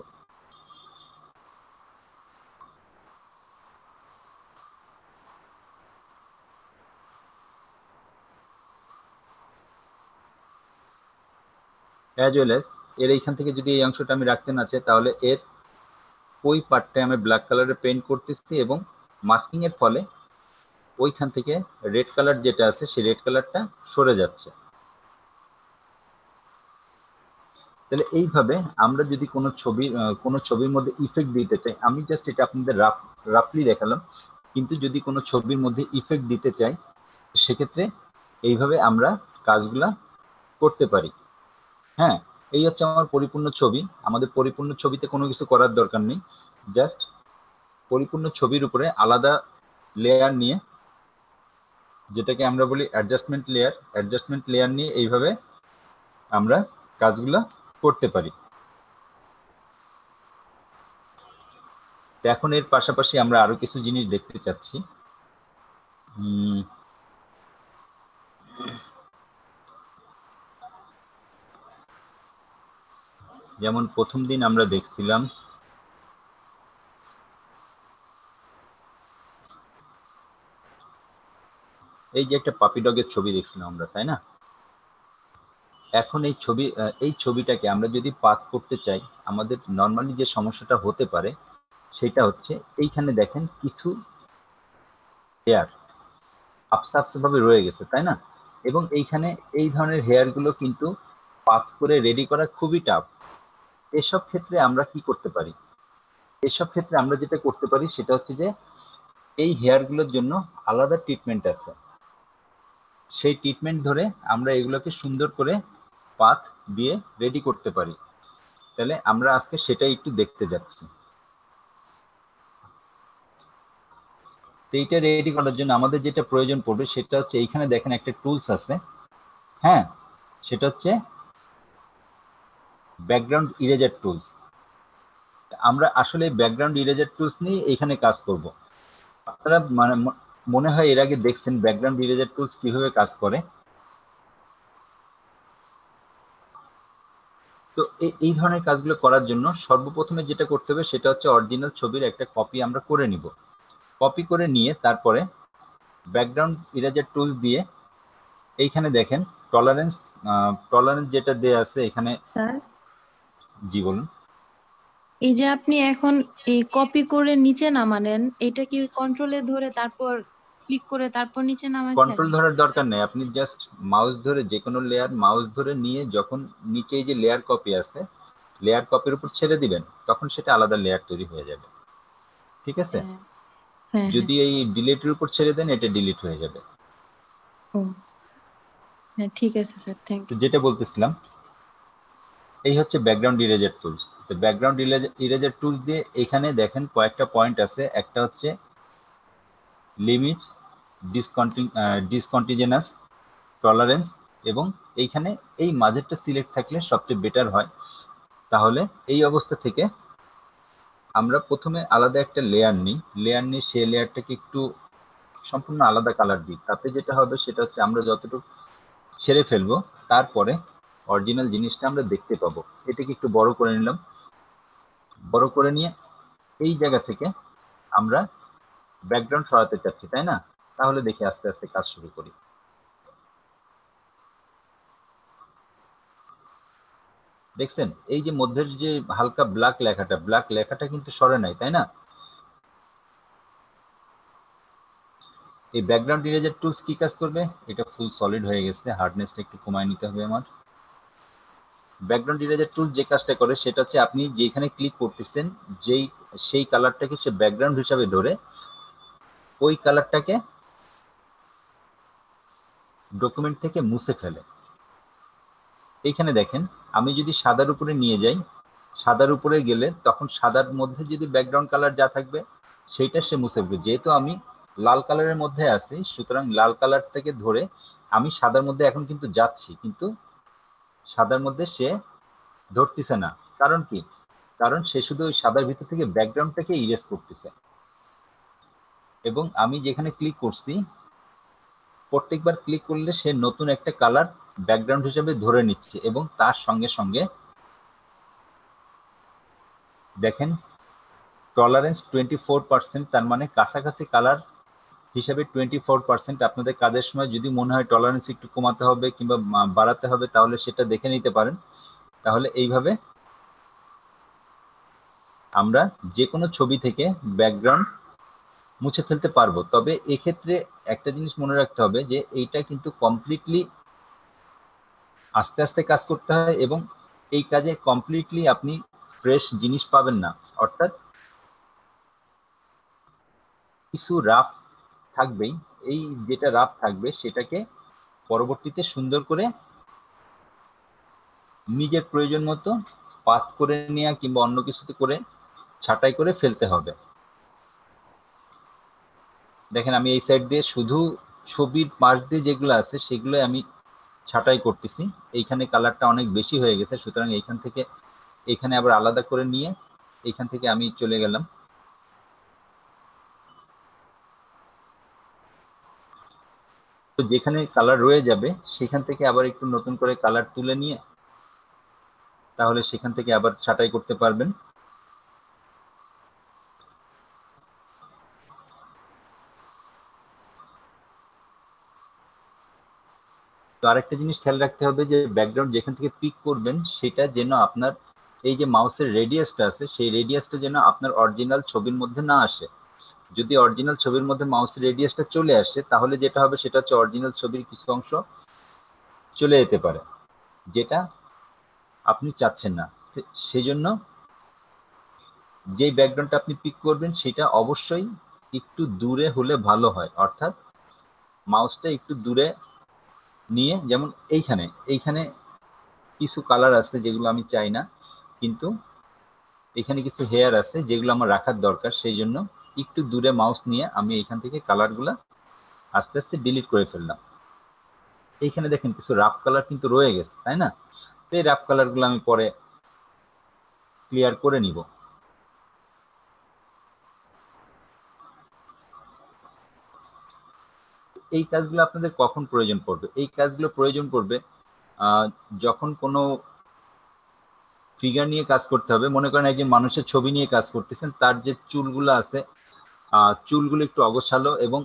Speaker 1: অ্যাজ ওয়েল এস এর এইখান থেকে যদি এই অংশটা আমি রাখতে না চাই তাহলে এর ওই পার্টটায় আমি ব্ল্যাক কালারে পেইন্ট করতেছি এবং মাস্কিং এর ফলে ওইখান থেকে রেড কালার যেটা আছে সেই রেড কালারটা সরে যাচ্ছে। তাহলে এইভাবে আমরা যদি কোনো ছবির মধ্যে ইফেক্ট দিতে চাই, আমি জাস্ট এটা আপনাদের রাফলি দেখালাম, কিন্তু যদি কোনো ছবির মধ্যে ইফেক্ট দিতে চাই সেক্ষেত্রে এইভাবে আমরা কাজগুলা করতে পারি। হ্যাঁ, এই হচ্ছে আমার পরিপূর্ণ ছবি। আমাদের পরিপূর্ণ ছবিতে কোনো কিছু করার দরকার নেই, জাস্ট পরিপূর্ণ ছবির উপরে আলাদা লেয়ার নিয়ে, যেটাকে আমরা বলি অ্যাডজাস্টমেন্ট লেয়ার নিয়ে এইভাবে আমরা কাজগুলা করতে পারি। তো এখন এর পাশাপাশি আমরা আরো কিছু জিনিস দেখতে চাচ্ছি। যেমন প্রথম দিন আমরা দেখছিলাম এই যে একটা পাপি ডগের ছবি দেখছিলাম আমরা, তাই না? এখন এই ছবিটাকে আমরা যদি পাথ করতে চাই, আমাদের নর্মালি যে সমস্যাটা হতে পারে সেটা হচ্ছে এইখানে দেখেন কিছু হেয়ার আপসা আপসা ভাবে রয়ে গেছে, তাই না? এবং এইখানে এই ধরনের হেয়ার গুলো কিন্তু পাথ করে রেডি করা খুবই টাফ। এসব ক্ষেত্রে আমরা কি করতে পারি? এসব ক্ষেত্রে আমরা যেটা করতে পারি সেটা হচ্ছে যে এই হেয়ার গুলোর জন্য আলাদা ট্রিটমেন্ট আছে। সেই ট্রিটমেন্ট ধরে আমরা এগুলোকে সুন্দর করে পাথ দিয়ে রেডি করতে পারি। তাহলে আমরা আজকে সেটাই একটু দেখতে যাচ্ছি। এইটা রেডি করার জন্য আমাদের যেটা প্রয়োজন পড়বে সেটা হচ্ছে এইখানে দেখেন একটা টুলস আছে, হ্যাঁ, সেটা হচ্ছে ব্যাকগ্রাউন্ড ইরেজার টুলস। আমরা আসলে ব্যাকগ্রাউন্ড ইরেজার টুলস নিয়ে এখানে কাজ করব। আপনারা মানে মনে হয় এর আগে দেখছেন ব্যাকগ্রাউন্ড ইরেজার টুলস কিভাবে কাজ করে। তো এই ধরনের কাজগুলো করার জন্য সর্বপ্রথমে যেটা করতে হবে সেটা হচ্ছে অরিজিনাল ছবির একটা কপি আমরা করে নিব। কপি করে নিয়ে তারপরে ব্যাকগ্রাউন্ড ইরেজার টুলস দিয়ে এইখানে দেখেন টলারেন্স যেটা দেয়া আছে এখানে।
Speaker 2: স্যার,
Speaker 1: জি বলুন।
Speaker 2: এই যে আপনি এখন এই কপি করে নিচে নামালেন, এটা কি কন্ট্রোলে ধরে তারপর ক্লিক করে তারপর নিচে নামাইছেন?
Speaker 1: কন্ট্রোল ধরার দরকার নেই, আপনি জাস্ট মাউস ধরে যে কোনো লেয়ার মাউস ধরে নিয়ে যখন নিচে এই যে লেয়ার কপি আছে লেয়ার কপির উপর ছেড়ে দিবেন তখন সেটা আলাদা লেয়ার তৈরি হয়ে যাবে, ঠিক আছে?
Speaker 2: হ্যাঁ হ্যাঁ।
Speaker 1: যদি এই ডিলিটের উপর ছেড়ে দেন এটা ডিলিট হয়ে যাবে।
Speaker 2: ও হ্যাঁ, ঠিক আছে স্যার, থ্যাংক
Speaker 1: তো
Speaker 2: ইউ।
Speaker 1: যেটা বলতেছিলাম এই হচ্ছে ব্যাকগ্রাউন্ড ইরেজার টুলস। তো ব্যাকগ্রাউন্ড ইরেজার টুলস দিয়ে এখানে দেখেন কয়েকটা পয়েন্ট আছে। একটা হচ্ছে লিমিটস, ডিসকন্টিনিউয়াস, টলারেন্স, এবং এইখানে এই মাঝেরটা সিলেক্ট থাকলে সবচেয়ে বেটার হয়। তাহলে এই অবস্থা থেকে আমরা প্রথমে আলাদা একটা লেয়ার নিই, সেই লেয়ারটাকে একটু সম্পূর্ণ আলাদা কালার দিই। তাতে যেটা হবে সেটা হচ্ছে আমরা যতটুকু ছেড়ে ফেলবো তারপরে অরিজিনাল জিনিসটা আমরা দেখতে পাবো। এটাকে একটু বড় করে নিলাম। বড় করে নিয়ে এই জায়গা থেকে আমরা ব্যাকগ্রাউন্ড সরাতে চাচ্ছি, তাই না? তাহলে দেখি আস্তে আস্তে কাজ শুরু করি। দেখছেন এই যে মধ্যের যে হালকা ব্ল্যাক লেখাটা কিন্তু সরে নাই, তাই না? এই ব্যাকগ্রাউন্ড ইরেজার টুলস কি কাজ করবে? এটা ফুল সলিড হয়ে গেছে, হার্ডনেসটা একটু কমায় নিতে হবে আমার। ব্যাকগ্রাউন্ড ইরেজার টুল যে কাজটা করে সেটা হচ্ছে আপনি যেখানে ক্লিক করতেছেন সেই কালারটাকে সে ব্যাকগ্রাউন্ড হিসাবে ধরে ওই কালারটাকে ডকুমেন্ট থেকে মুছে ফেলে। এইখানে দেখেন আমি যদি সাদার উপরে নিয়ে যাই, সাদার উপরে গেলে তখন সাদার মধ্যে যদি ব্যাকগ্রাউন্ড কালার যা থাকবে সেইটা সে মুছে ফেলবে। যেহেতু আমি লাল কালারের মধ্যে আছি সুতরাং লাল কালার থেকে ধরে আমি সাদার মধ্যে এখন কিন্তু যাচ্ছি, কিন্তু সাদার মধ্যে সে ধরতেছে না। কারণ কি? কারণ সে শুধু ওই সাদার ভিতর থেকে ব্যাকগ্রাউন্ডটাকে ইরেজ করতেছে। এবং আমি যেখানে ক্লিক করছি প্রত্যেকবার ক্লিক করলে সে নতুন একটা কালার ব্যাকগ্রাউন্ড হিসেবে ধরে নিচ্ছে এবং তার সঙ্গে সঙ্গে দেখেন টলারেন্স 24%, তার মানে কাছাকাছি কালার হিসাবে 24%। আপনাদের কাজের সময় যদি মনে হয় টলারেন্স একটু কমাতে হবে কিংবা বাড়াতে হবে তাহলে সেটা দেখে নিতে পারেন। তাহলে এইভাবে আমরা যে কোনো ছবি থেকে ব্যাকগ্রাউন্ড মুছে ফেলতে পারবো। তবে এক্ষেত্রে একটা জিনিস মনে রাখতে হবে যে এইটা কিন্তু কমপ্লিটলি আস্তে আস্তে কাজ করতে হয় এবং এই কাজে কমপ্লিটলি আপনি ফ্রেশ জিনিস পাবেন না। অর্থাৎ কিছু রাফ থাকবেই, এই যেটা রাফ থাকবে সেটাকে পরবর্তীতে সুন্দর করে নিজের প্রয়োজন মতো পাথ করে নেওয়া কিংবা অন্য কিছুতে করে ছাঁটাই করে ফেলতে হবে। দেখেন আমি এই সাইড দিয়ে শুধু ছবির পাশ দিয়ে যেগুলো আছে সেগুলো আমি ছাঁটাই করতেছি। এইখানে কালারটা অনেক বেশি হয়ে গেছে সুতরাং এইখান থেকে এখানে আবার আলাদা করে নিয়ে এইখান থেকে আমি চলে গেলাম তো যেখানে কালার রয়ে যাবে সেখান থেকে আবার একটু নতুন করে কালার তুলে নিয়ে তাহলে সেখান থেকে আবার ছাঁটাই করতে পারবেন। তো আরেকটা জিনিস খেয়াল রাখতে হবে যে ব্যাকগ্রাউন্ড যেখান থেকে পিক করবেন সেটা যেন আপনার এই যে মাউসের রেডিয়াসটা আছে সেই রেডিয়াসটা যেন আপনার অরিজিনাল ছবির মধ্যে না আসে। যদি অরিজিনাল ছবির মধ্যে মাউসের রেডিয়াসটা চলে আসে তাহলে যেটা হবে সেটা হচ্ছে অরিজিনাল ছবির কিছু অংশ চলে যেতে পারে, যেটা আপনি চাচ্ছেন না। সেই জন্য যে ব্যাকগ্রাউন্ডটা আপনি পিক করবেন সেটা অবশ্যই একটু দূরে হলে ভালো হয়, অর্থাৎ মাউসটা একটু দূরে নিয়ে, যেমন এইখানে এইখানে কিছু কালার আছে যেগুলো আমি চাই না, কিন্তু এখানে কিছু হেয়ার আছে যেগুলো আমার রাখার দরকার, সেই জন্য একটু দূরে মাউস নিয়ে আমি এখান থেকে কালারগুলা আস্তে আস্তে ডিলিট করে ফেললাম। এইখানে দেখেন কিছু রাফ কালার কিন্তু রয়ে গেছে, তাই না? তো এই রাফ কালারগুলো আমি পরে ক্লিয়ার করে নিব। এই কাজগুলো আপনাদের কখন প্রয়োজন পড়বে? এই কাজগুলো প্রয়োজন পড়বে যখন কোনো ফিগার নিয়ে কাজ করতে হবে। মনে করেন একজন মানুষের ছবি নিয়ে কাজ করতেছেন, তার যে চুলগুলো আছে চুলগুলো একটু অগোছালো এবং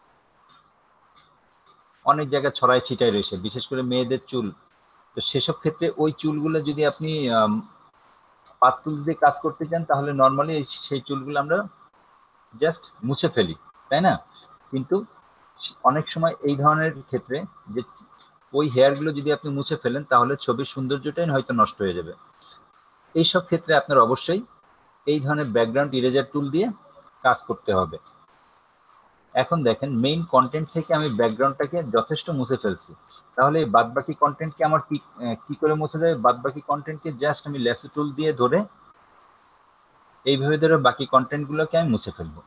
Speaker 1: অনেক জায়গায় ছড়াই ছিটাই রয়েছে, বিশেষ করে মেয়েদের চুল। তো সেসব ক্ষেত্রে ওই চুলগুলো যদি আপনি পাত টুলস দিয়ে কাজ করতে চান তাহলে নর্মালি সেই চুলগুলো আমরা জাস্ট মুছে ফেলি, তাই না? কিন্তু অনেক সময় এই ধরনের ক্ষেত্রে যে ওই হেয়ারগুলো যদি আপনি মুছে ফেলেন তাহলে ছবির সৌন্দর্যটাই হয়তো নষ্ট হয়ে যাবে। এইসব ক্ষেত্রে আপনার অবশ্যই এই ধরনের ব্যাকগ্রাউন্ড ইরেজার টুল দিয়ে কাজ করতে হবে। এখন দেখেন মেইন কন্টেন্ট থেকে আমি ব্যাকগ্রাউন্ডটাকে যথেষ্ট মুছে ফেলছি, তাহলে বাদ বাকি কন্টেন্টকে আমার কি করে মুছে যাবে? বাদ বাকি কন্টেন্টকে জাস্ট আমি ল্যাসো টুল দিয়ে ধরে এইভাবে ধরে বাকি কন্টেন্ট গুলোকে আমি মুছে ফেলবো।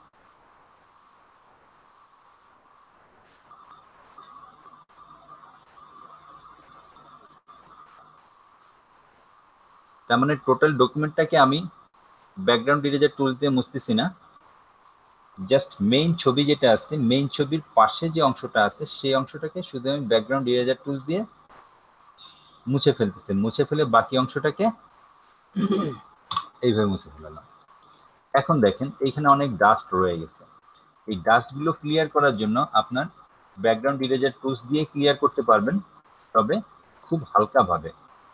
Speaker 1: তার মানে টোটাল ডকুমেন্টটাকে আমি ব্যাকগ্রাউন্ড ইরেজার টুল দিয়ে মুছতেছি না, জাস্ট মেইন ছবি যেটা আছে মেইন ছবির পাশে যে অংশটা আছে সেই অংশটাকে শুধু আমি ব্যাকগ্রাউন্ড ইরেজার টুল দিয়ে মুছে ফেলতেছি, মুছে ফেলে বাকি অংশটাকে এইভাবে মুছে ফেলালাম। এখন দেখেন এইখানে অনেক ডাস্ট রয়ে গেছে, এই ডাস্টগুলো ক্লিয়ার করার জন্য আপনার ব্যাকগ্রাউন্ড ইরেজার টুলস দিয়ে ক্লিয়ার করতে পারবেন, তবে খুব হালকা ভাবে।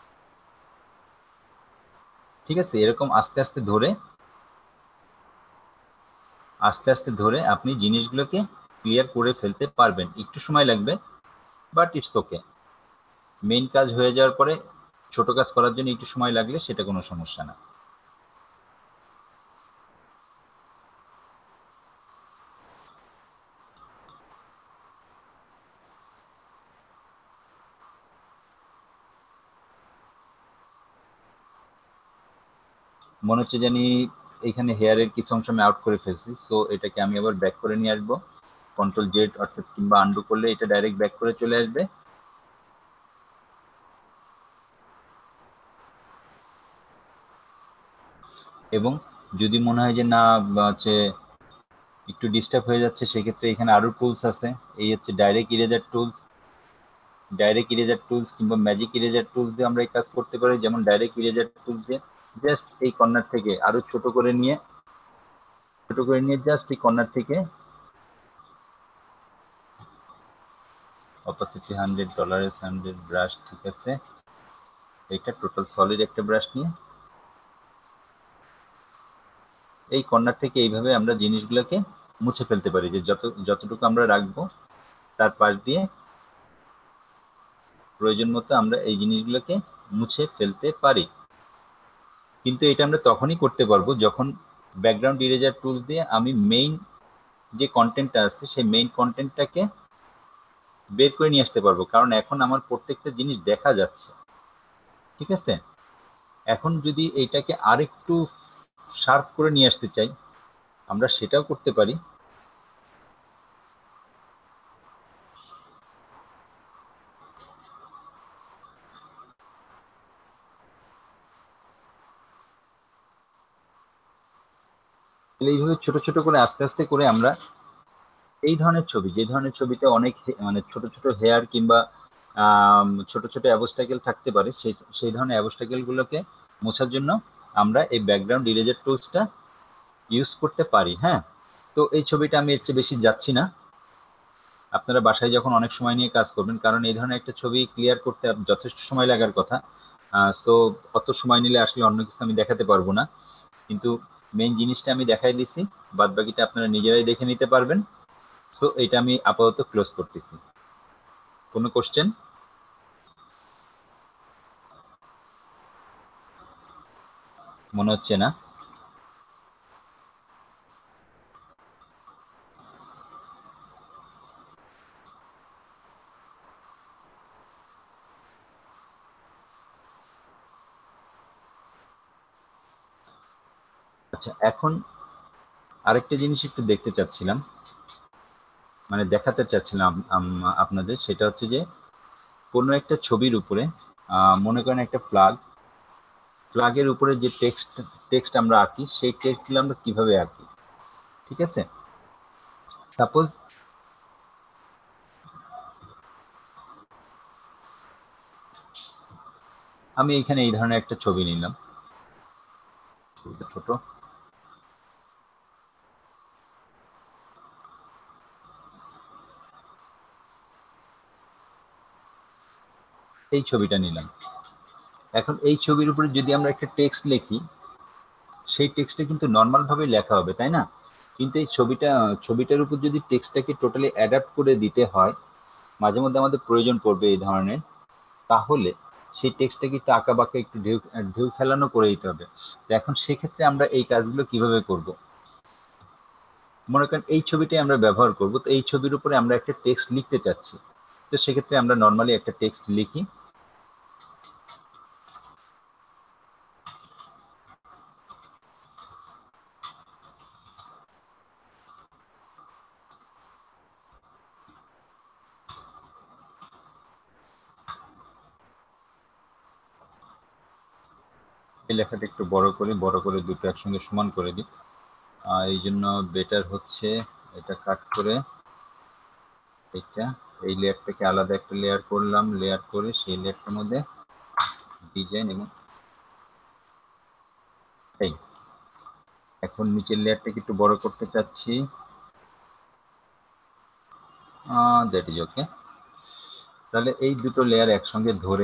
Speaker 1: ঠিক আছে, এরকম আস্তে আস্তে ধরে আপনি জিনিসগুলোকে ক্লিয়ার করে ফেলতে পারবেন। একটু সময় লাগবে, বাট ইটস ওকে। মেইন কাজ হয়ে যাওয়ার পরে ছোট কাজ করার জন্য একটু সময় লাগলে সেটা কোনো সমস্যা না। মনে হচ্ছে জানি এখানে হেয়ারের কিছু অংশ আমি আউট করে ফেলছি, সো এটাকে আমি আবার ব্যাক করে নিয়ে আসবো। কন্ট্রোল জেড অর্থাৎ কিংবা আন্ডু করলে এটা ডাইরেক্ট ব্যাক করে চলে আসবে। এবং যদি মনে হয় যে না হচ্ছে একটু ডিস্টার্ব হয়ে যাচ্ছে, সেক্ষেত্রে এখানে আরো টুলস আছে। এই হচ্ছে ডাইরেক্ট ইরেজার টুলস কিংবা ম্যাজিক ইরেজার টুলস দিয়ে আমরা এই কাজ করতে পারি। যেমন ডাইরেক্ট ইরেজার টুলস দিয়ে জাস্ট এই কর্নার থেকে আরো ছোট করে নিয়ে জাস্ট এই কর্নার থেকে অপাসিটি 100, টলারেন্স 100, ব্রাশ ঠিক আছে, এটা টোটাল সলিড একটা ব্রাশ নিয়ে এই কর্নার থেকে এইভাবে আমরা জিনিসগুলোকে মুছে ফেলতে পারি, যে যতটুকু আমরা রাখবো তার পাশ দিয়ে প্রয়োজন মতো আমরা এই জিনিসগুলোকে মুছে ফেলতে পারি। কিন্তু এটা আমরা তখনই করতে পারবো যখন ব্যাকগ্রাউন্ড ইরেজার টুলস দিয়ে আমি মেইন যে কন্টেন্টটা আছে সেই মেইন কন্টেন্টটাকে বের করে নিয়ে আসতে পারবো, কারণ এখন আমার প্রত্যেকটা জিনিস দেখা যাচ্ছে। ঠিক আছে, এখন যদি এইটাকে আরেকটু শার্প করে নিয়ে আসতে চাই আমরা সেটাও করতে পারি। এইভাবে ছোট ছোট করে আস্তে আস্তে করে আমরা এই ধরনের ছবি, যে ধরনের ছবিতে অনেক মানে ছোট ছোট হেয়ার কিংবা ছোট ছোট অ্যাবস্টাকেল থাকতে পারে, সেই ধরনের অ্যাবস্টাকেল গুলোকে মোছার জন্য আমরা এই ব্যাকগ্রাউন্ড ইরেজার টুলসটা ইউজ করতে পারি। হ্যাঁ, তো এই ছবিটা আমি এর চেয়ে বেশি যাচ্ছি না, আপনারা বাসায় যখন অনেক সময় নিয়ে কাজ করবেন, কারণ এই ধরনের একটা ছবি ক্লিয়ার করতে যথেষ্ট সময় লাগার কথা, সো অত সময় নিলে আসলে অন্য কিছু আমি দেখাতে পারবো না, কিন্তু মেইন জিনিসটা আমি দেখাই দিছি, বাদ বাকিটা আপনারা নিজেরাই দেখে নিতে পারবেন। সো এটা আমি আপাতত ক্লোজ করতেছি। কোনো কোশ্চেন? মনে হচ্ছে না। আচ্ছা, এখন আরেকটা জিনিস একটু দেখতে চাচ্ছিলাম, মানে দেখাতে চাচ্ছিলাম আপনাদের, সেটা হচ্ছে যে কোনো একটা ছবির উপরে মনে করেন একটা ফ্ল্যাগের উপরে যে টেক্সট আমরা আঁকি, সেই টেক্সটগুলো আমরা কিভাবে আঁকি। ঠিক আছে, সাপোজ আমি এখানে এই ধরনের একটা ছবি নিলাম, ছোট, এই ছবিটা নিলাম। এখন এই ছবির উপরে যদি আমরা একটা টেক্সট লিখি, সেই টেক্সটটা কিন্তু নর্মাল ভাবে লেখা হবে, তাই না? কিন্তু এই ছবিটার উপর যদি টেক্সটটাকে টোটালি অ্যাডাপ্ট করে দিতে হয়, মাঝে মধ্যে আমাদের প্রয়োজন পড়বে এই ধরনের, তাহলে সেই টেক্সটটাকে একটু আঁকা বাঁকা একটু ঢেউ খেলানো করে দিতে হবে। তো এখন সেক্ষেত্রে আমরা এই কাজগুলো কিভাবে করব? মনে করেন এই ছবিটাই আমরা ব্যবহার করব, তো এই ছবির উপরে আমরা একটা টেক্সট লিখতে চাচ্ছি, তো সেক্ষেত্রে আমরা নর্মালি একটা টেক্সট লিখি। এই লেখাটা একটু বড় করে দুটো একসঙ্গে সমান করে দিই, এই জন্য বেটার হচ্ছে এটা কাট করে এটা, এই লেয়ারটাকে আলাদা একটা লেয়ার করলাম, লেয়ার করে সেই লেয়ারটার মধ্যে ডিজাইন, এবং এই এখন নিচের লেয়ারটাকে একটু বড় করতে চাচ্ছি, দ্যাট ইজ ওকে। তাহলে এই দুটো লেয়ার একসঙ্গে ধরে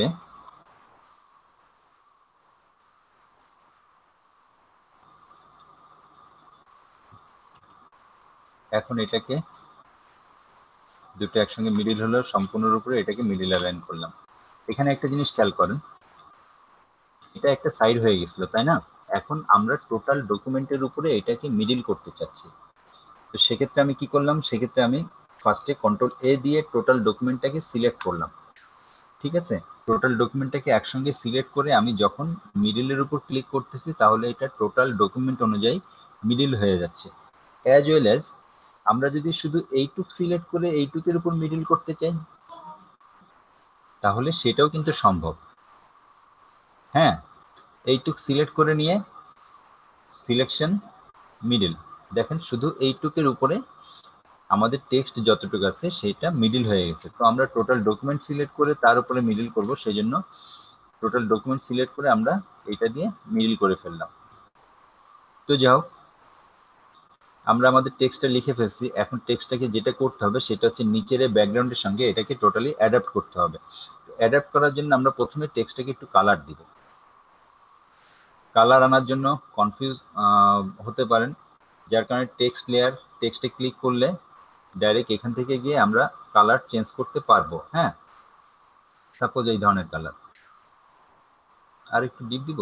Speaker 1: এখন এটাকে দুটো একসঙ্গে মিডিল হলো, সম্পূর্ণর উপরে এটাকে মিডিল অ্যালাইন করলাম। এখানে একটা জিনিস খেয়াল করেন, এটা একটা সাইড হয়ে গেছিল, তাই না? এখন আমরা টোটাল ডকুমেন্টের উপরে এটাকে মিডিল করতে চাচ্ছি, তো সেক্ষেত্রে আমি কি করলাম, সেক্ষেত্রে আমি ফার্স্টে কন্ট্রোল এ দিয়ে টোটাল ডকুমেন্টটাকে সিলেক্ট করলাম। ঠিক আছে, টোটাল ডকুমেন্টটাকে একসঙ্গে সিলেক্ট করে আমি যখন মিডিলের উপর ক্লিক করতেছি, তাহলে এটা টোটাল ডকুমেন্ট অনুযায়ী মিডিল হয়ে যাচ্ছে। অ্যাজ ওয়েল অ্যাজ আমরা যদি শুধু এইটুক সিলেক্ট করে এইটুকের উপর মিডিল করতে চাই, তাহলে সেটাও কিন্তু সম্ভব। হ্যাঁ, এইটুক সিলেক্ট করে নিয়ে সিলেকশন মিডিল, দেখেন শুধু এইটুকের উপরে আমাদের টেক্সট যতটুকু আছে সেটা মিডিল হয়ে গেছে। তো আমরা টোটাল ডকুমেন্ট সিলেক্ট করে তার উপরে মিডিল করব, সেই জন্য টোটাল ডকুমেন্ট সিলেক্ট করে আমরা এটা দিয়ে মিডিল করে ফেললাম। তো যাও, আমরা আমাদের টেক্সটটা লিখে ফেলছি, এখন টেক্সটটাকে যেটা করতে হবে সেটা হচ্ছে নিচের ব্যাকগ্রাউন্ডের সঙ্গে এটাকে টোটালি অ্যাডাপ্ট করতে হবে। অ্যাডাপ্ট করার জন্য আমরা প্রথমে টেক্সটটাকে একটু কালার দিব। কালার আনার জন্য কনফিউজ হতে পারেন, যার কারণে টেক্সটে ক্লিক করলে ডাইরেক্ট এখান থেকে গিয়ে আমরা কালার চেঞ্জ করতে পারবো। হ্যাঁ, সাপোজ এই ধরনের কালার, আর একটু ডিপ দিব।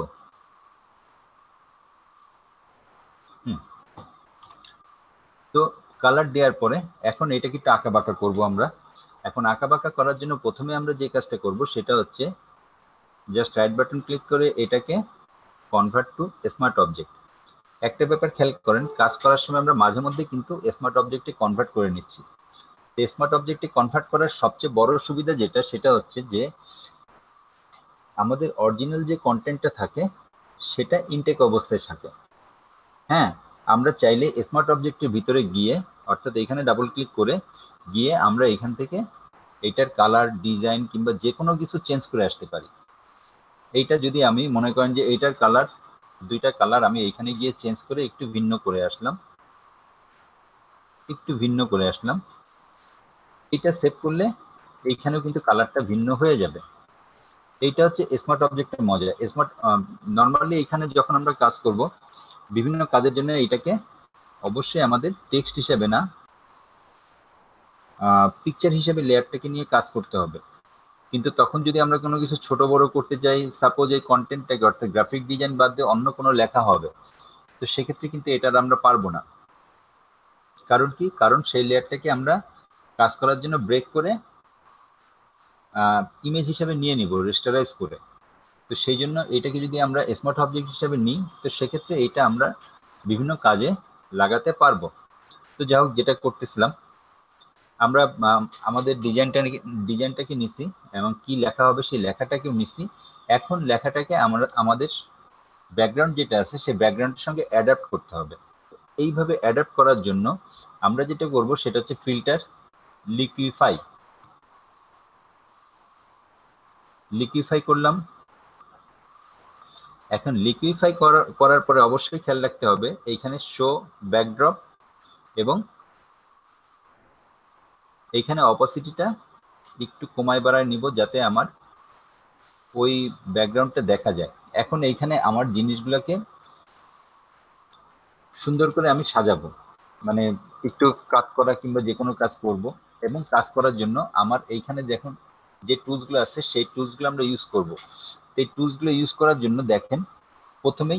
Speaker 1: তো কালার দেওয়ার পরে এখন এটাকে একটু আঁকা বাঁকা করবো আমরা। এখন আঁকা বাঁকা করার জন্য প্রথমে আমরা যে কাজটা করব সেটা হচ্ছে জাস্ট রাইট বাটন ক্লিক করে এটাকে কনভার্ট টু স্মার্ট অবজেক্ট। একটা ব্যাপার খেয়াল করেন, কাজ করার সময় আমরা মাঝে মধ্যে কিন্তু স্মার্ট অবজেক্টে কনভার্ট করে নিচ্ছি। স্মার্ট অবজেক্টে কনভার্ট করার সবচেয়ে বড় সুবিধা যেটা, সেটা হচ্ছে যে আমাদের অরিজিনাল যে কন্টেন্টটা থাকে সেটা ইনটেক অবস্থায় থাকে। হ্যাঁ, আমরা চাইলে স্মার্ট অবজেক্টের ভিতরে গিয়ে অর্থাৎ এখানে ডাবল ক্লিক করে গিয়ে আমরা এখান থেকে এটার কালার, ডিজাইন কিংবা যে কোনো কিছু চেঞ্জ করে আসতে পারি। এইটা যদি আমি মনে করেন যে এইটার কালার, দুইটা কালার আমি এখানে গিয়ে চেঞ্জ করে একটু ভিন্ন করে আসলাম, এটা সেভ করলে এইখানেও কিন্তু কালারটা ভিন্ন হয়ে যাবে। এইটা হচ্ছে স্মার্ট অবজেক্টের মজা। স্মার্ট নর্মালি এখানে যখন আমরা কাজ করব, বিভিন্ন কাজের জন্য এটাকে অবশ্যই আমাদের টেক্সট হিসেবে না, পিকচার হিসেবে লেয়ারটাকে নিয়ে কাজ করতে হবে। কিন্তু তখন যদি আমরা কোনো কিছু ছোট বড় করতে চাই, সাপোজ এই কন্টেন্টটাকে অর্থাৎ গ্রাফিক ডিজাইন বাদ দিয়ে অন্য কোনো লেখা হবে, তো সেক্ষেত্রে কিন্তু এটার আমরা পারবো না। কারণ কি? কারণ সেই লেয়ারটাকে আমরা কাজ করার জন্য ব্রেক করে ইমেজ হিসেবে নিয়ে নিব, রেস্টারাইজ করে। তো সেই জন্য এটাকে যদি আমরা স্মার্ট অবজেক্ট হিসেবে নিই, তো সেক্ষেত্রে এটা আমরা বিভিন্ন কাজে লাগাতে পারবো। তো যাই হোক, যেটা করতেছিলাম, আমরা আমাদের ডিজাইনটাকে নিছি এবং কি লেখা হবে সেই লেখাটাকেও নিছি। এখন লেখাটাকে আমরা আমাদের ব্যাকগ্রাউন্ড যেটা আছে সেই ব্যাকগ্রাউন্ডের সঙ্গে অ্যাডাপ্ট করতে হবে। এইভাবে অ্যাডাপ্ট করার জন্য আমরা যেটা করব সেটা হচ্ছে ফিল্টার, লিকুইফাই করলাম। এখন লিকুইফাই করার পরে অবশ্যই খেয়াল রাখতে হবে এইখানে শো ব্যাকড্রপ এবং এইখানে অপাসিটিটা একটু কমায় বাড়ায় নিব যাতে আমার ওই ব্যাকগ্রাউন্ডটা দেখা যায়। এখন এইখানে আমার জিনিসগুলোকে সুন্দর করে আমি সাজাবো, মানে একটু কাজ করা কিংবা যে কোনো কাজ করব, এবং কাজ করার জন্য আমার এইখানে দেখুন যে টুলসগুলো আছে সেই টুলসগুলো আমরা ইউজ করব। এই টুলসগুলো ইউজ করার জন্য দেখেন প্রথমেই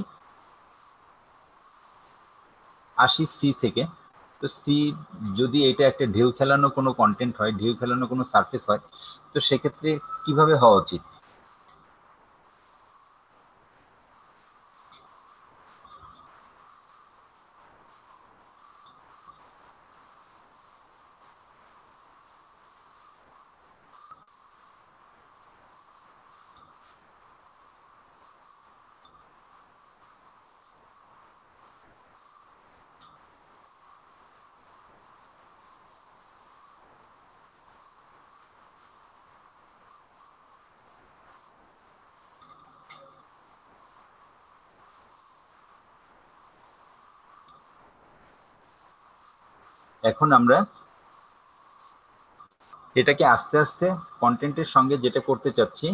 Speaker 1: আসি সি থেকে। তো সি, যদি এটা একটা ঢেউ খেলানো কোনো কন্টেন্ট হয়, ঢেউ খেলানো কোনো সারফেস হয়, তো সেক্ষেত্রে কিভাবে হওয়া উচিত? এখন আমরা এটাকে আস্তে আস্তে কন্টেন্টের সঙ্গে যেটা করতে চাচ্ছি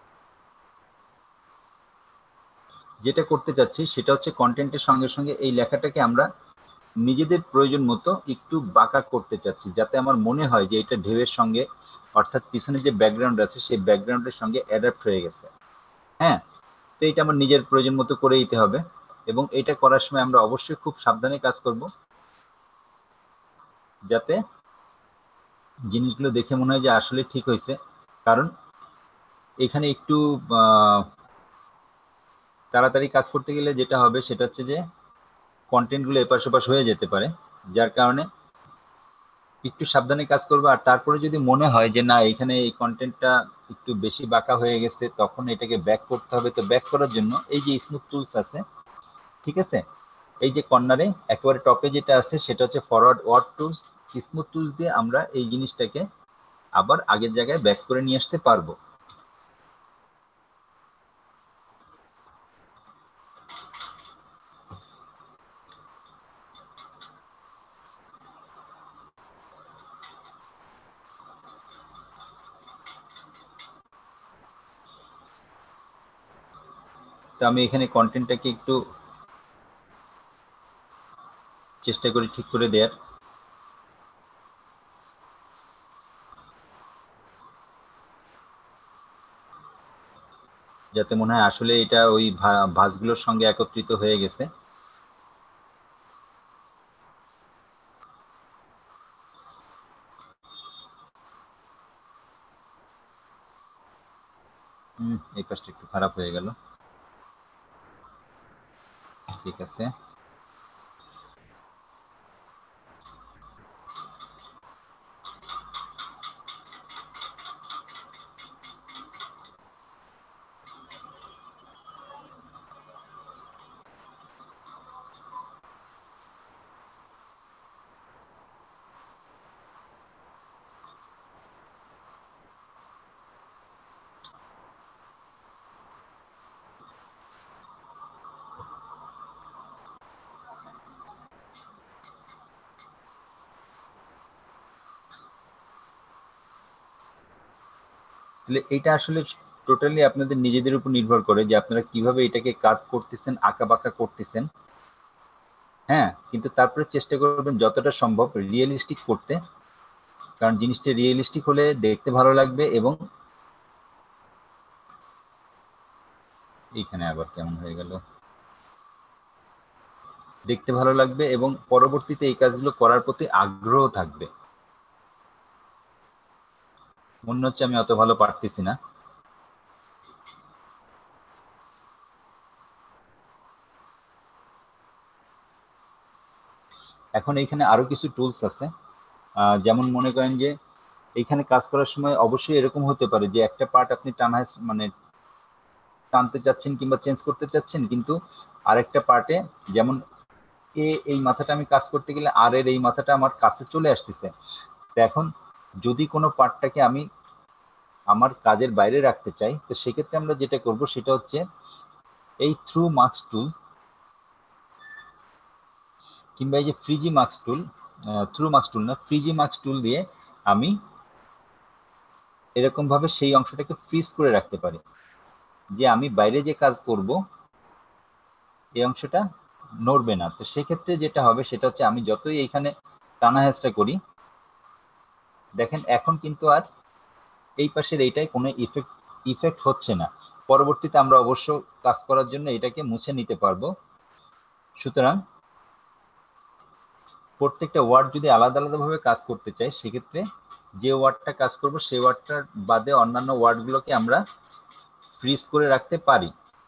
Speaker 1: সেটা হচ্ছে কন্টেন্টের সঙ্গে সঙ্গে এই লেখাটাকে আমরা নিজেদের প্রয়োজন মতো একটু বাঁকা করতে চাচ্ছি, যাতে আমার মনে হয় যে এটা ঢেউয়ের সঙ্গে, অর্থাৎ পিছনে যে ব্যাকগ্রাউন্ড আছে সেই ব্যাকগ্রাউন্ডের সঙ্গে অ্যাডাপ্ট হয়ে গেছে। হ্যাঁ, তো এটা আমার নিজের প্রয়োজন মতো করে দিতে হবে, এবং এটা করার সময় আমরা অবশ্যই খুব সাবধানে কাজ করব, যাতে জিনিসগুলো দেখে মনে হয় যে আসলে ঠিক হয়েছে। কারণ এখানে একটু তাড়াতাড়ি কাজ করতে গেলে যেটা হবে সেটা হচ্ছে যে কন্টেন্টগুলো এপাশ ওপাশ হয়ে যেতে পারে, যার কারণে একটু সাবধানে কাজ করবো। আর তারপরে যদি মনে হয় যে না, এখানে এই কন্টেন্টটা একটু বেশি বাঁকা হয়ে গেছে, তখন এটাকে ব্যাক করতে হবে। তো ব্যাক করার জন্য এই যে স্মুথ টুলস আছে, ঠিক আছে, এই যে কর্নারে একেবারে টপে যেটা আছে সেটা হচ্ছে forward warp tools. Smooth tools দিয়ে আমরা এই জিনিসটাকে আবার আগের জায়গায় ব্যাক করে নিয়ে আসতে পারবো। তো আমি এখানে কন্টেন্টটাকে একটু চেষ্টা করি ঠিক করে দেওয়ার, যাতে মনে হয় আসলে এটা ওই ভাঁজগুলোর সঙ্গে একত্রিত হয়ে গেছে। এই পাশটা একটু খারাপ হয়ে গেল, ঠিক আছে। তাহলে এটা আসলে টোটালি আপনাদের নিজেদের উপর নির্ভর করে যে আপনারা কিভাবে এটাকে কাট করতেছেন, আঁকা বাঁকা করতেছেন। হ্যাঁ, কিন্তু তারপরে চেষ্টা করবেন যতটা সম্ভব রিয়েলিস্টিক করতে, কারণ জিনিসটা রিয়েলিস্টিক হলে দেখতে ভালো লাগবে এবং এইখানে আবার কেমন হয়ে গেল, দেখতে ভালো লাগবে এবং পরবর্তীতে এই কাজগুলো করার প্রতি আগ্রহ থাকবে। মনে হচ্ছে আমি অত ভালো পারতেছি না। এখন এইখানে আরো কিছু টুলস আছে, যেমন মনে করেন যে এইখানে কাজ করার সময় অবশ্যই এরকম হতে পারে যে একটা পার্ট আপনি মানে টানতে চাচ্ছেন কিংবা চেঞ্জ করতে চাচ্ছেন, কিন্তু আরেকটা পার্টে যেমন এই মাথাটা আমি কাজ করতে গেলে আর এর এই মাথাটা আমার কাছে চলে আসতেছে। তো এখন যদি কোনো পার্টটাকে আমি আমার কাজের বাইরে রাখতে চাই, তো সেক্ষেত্রে আমরা যেটা করব সেটা হচ্ছে এই থ্রু মার্কস টুল কিংবা এই যে freeze mask tool, thaw mask tool না, ফ্রিজি মার্কস টুল দিয়ে আমি এরকম ভাবে সেই অংশটাকে ফ্রিজ করে রাখতে পারি যে আমি বাইরে যে কাজ করব এই অংশটা নড়বে না। তো সেক্ষেত্রে যেটা হবে সেটা হচ্ছে আমি যতই এইখানে টানা হেঁচড়া করি, দেখেন এখন কিন্তু আর এই পাশের এইটাই কোনো ইফেক্ট হচ্ছে না। পরবর্তীতে আমরা অবশ্য কাজ করার জন্য এটাকে মুছে নিতে পারবো। সুতরাং প্রত্যেকটা ওয়ার্ড যদি আলাদা আলাদা ভাবে কাজ করতে চাই, সেক্ষেত্রে যে ওয়ার্ডটা কাজ করব সেই ওয়ার্ডটার বাদে অন্যান্য ওয়ার্ডগুলোকে আমরা ফ্রিজ করে রাখতে পারি।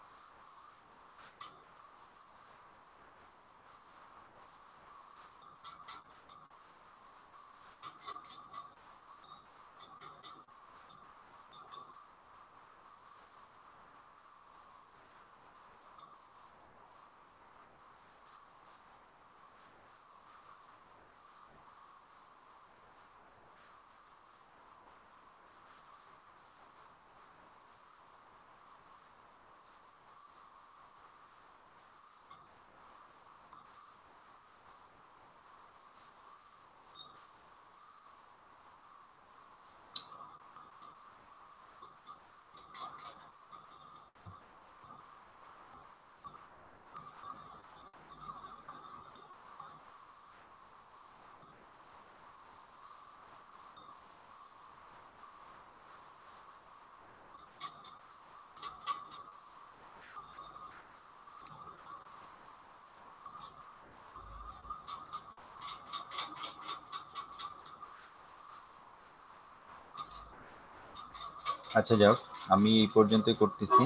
Speaker 1: আচ্ছা যাও, আমি এই পর্যন্তই করতেছি।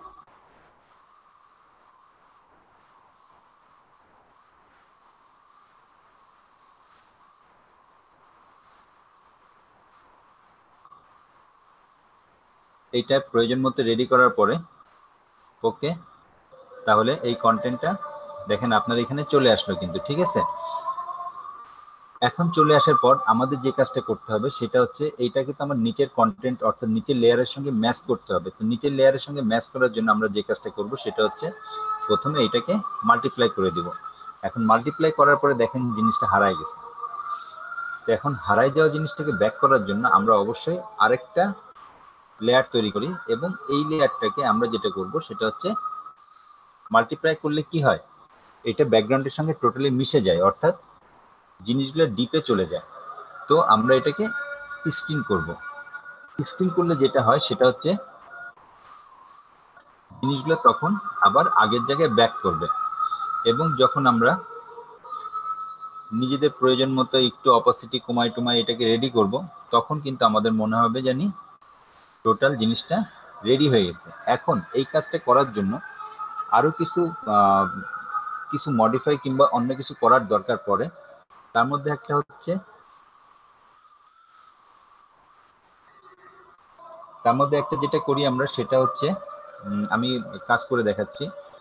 Speaker 1: এইটা প্রয়োজন মতো রেডি করার পরে ওকে, তাহলে এই কন্টেন্টটা দেখেন আপনার এখানে চলে আসলো কিন্তু, ঠিক আছে। এখন চলে আসার পর আমাদের যে কাজটা করতে হবে সেটা হচ্ছে এইটাকে তো আমার নিচের কন্টেন্ট অর্থাৎ নিচের লেয়ারের সঙ্গে ম্যাচ করতে হবে। তো নিচের লেয়ারের সঙ্গে ম্যাচ করার জন্য আমরা যে কাজটা করব সেটা হচ্ছে প্রথমে এটাকে মাল্টিপ্লাই করে দিব। এখন মাল্টিপ্লাই করার পরে দেখেন জিনিসটা হারায় গেছে। তো এখন হারাই যাওয়া জিনিসটাকে ব্যাক করার জন্য আমরা অবশ্যই আরেকটা লেয়ার তৈরি করি এবং এই লেয়ারটাকে আমরা যেটা করব সেটা হচ্ছে মাল্টিপ্লাই করলে কি হয়, এটা ব্যাকগ্রাউন্ডের সঙ্গে টোটালি মিশে যায়, অর্থাৎ জিনিসগুলো ডিপে চলে যায়। তো আমরা এটাকে স্ক্রিন করব। স্ক্রিন করলে যেটা হয় সেটা হচ্ছে জিনিসগুলো তখন আবার আগের জায়গায় ব্যাক করবে এবং যখন আমরা নিজেদের প্রয়োজন মতো একটু অপাসিটি কমাই টুমাই এটাকে রেডি করব, তখন কিন্তু আমাদের মনে হবে জানি টোটাল জিনিসটা রেডি হয়ে গেছে। এখন এই কাজটা করার জন্য আরো কিছু মডিফাই কিংবা অন্য কিছু করার দরকার পড়ে। তার মধ্যে একটা হচ্ছে যেটা করি আমরা সেটা হচ্ছে আমি কাজ করে দেখাচ্ছি।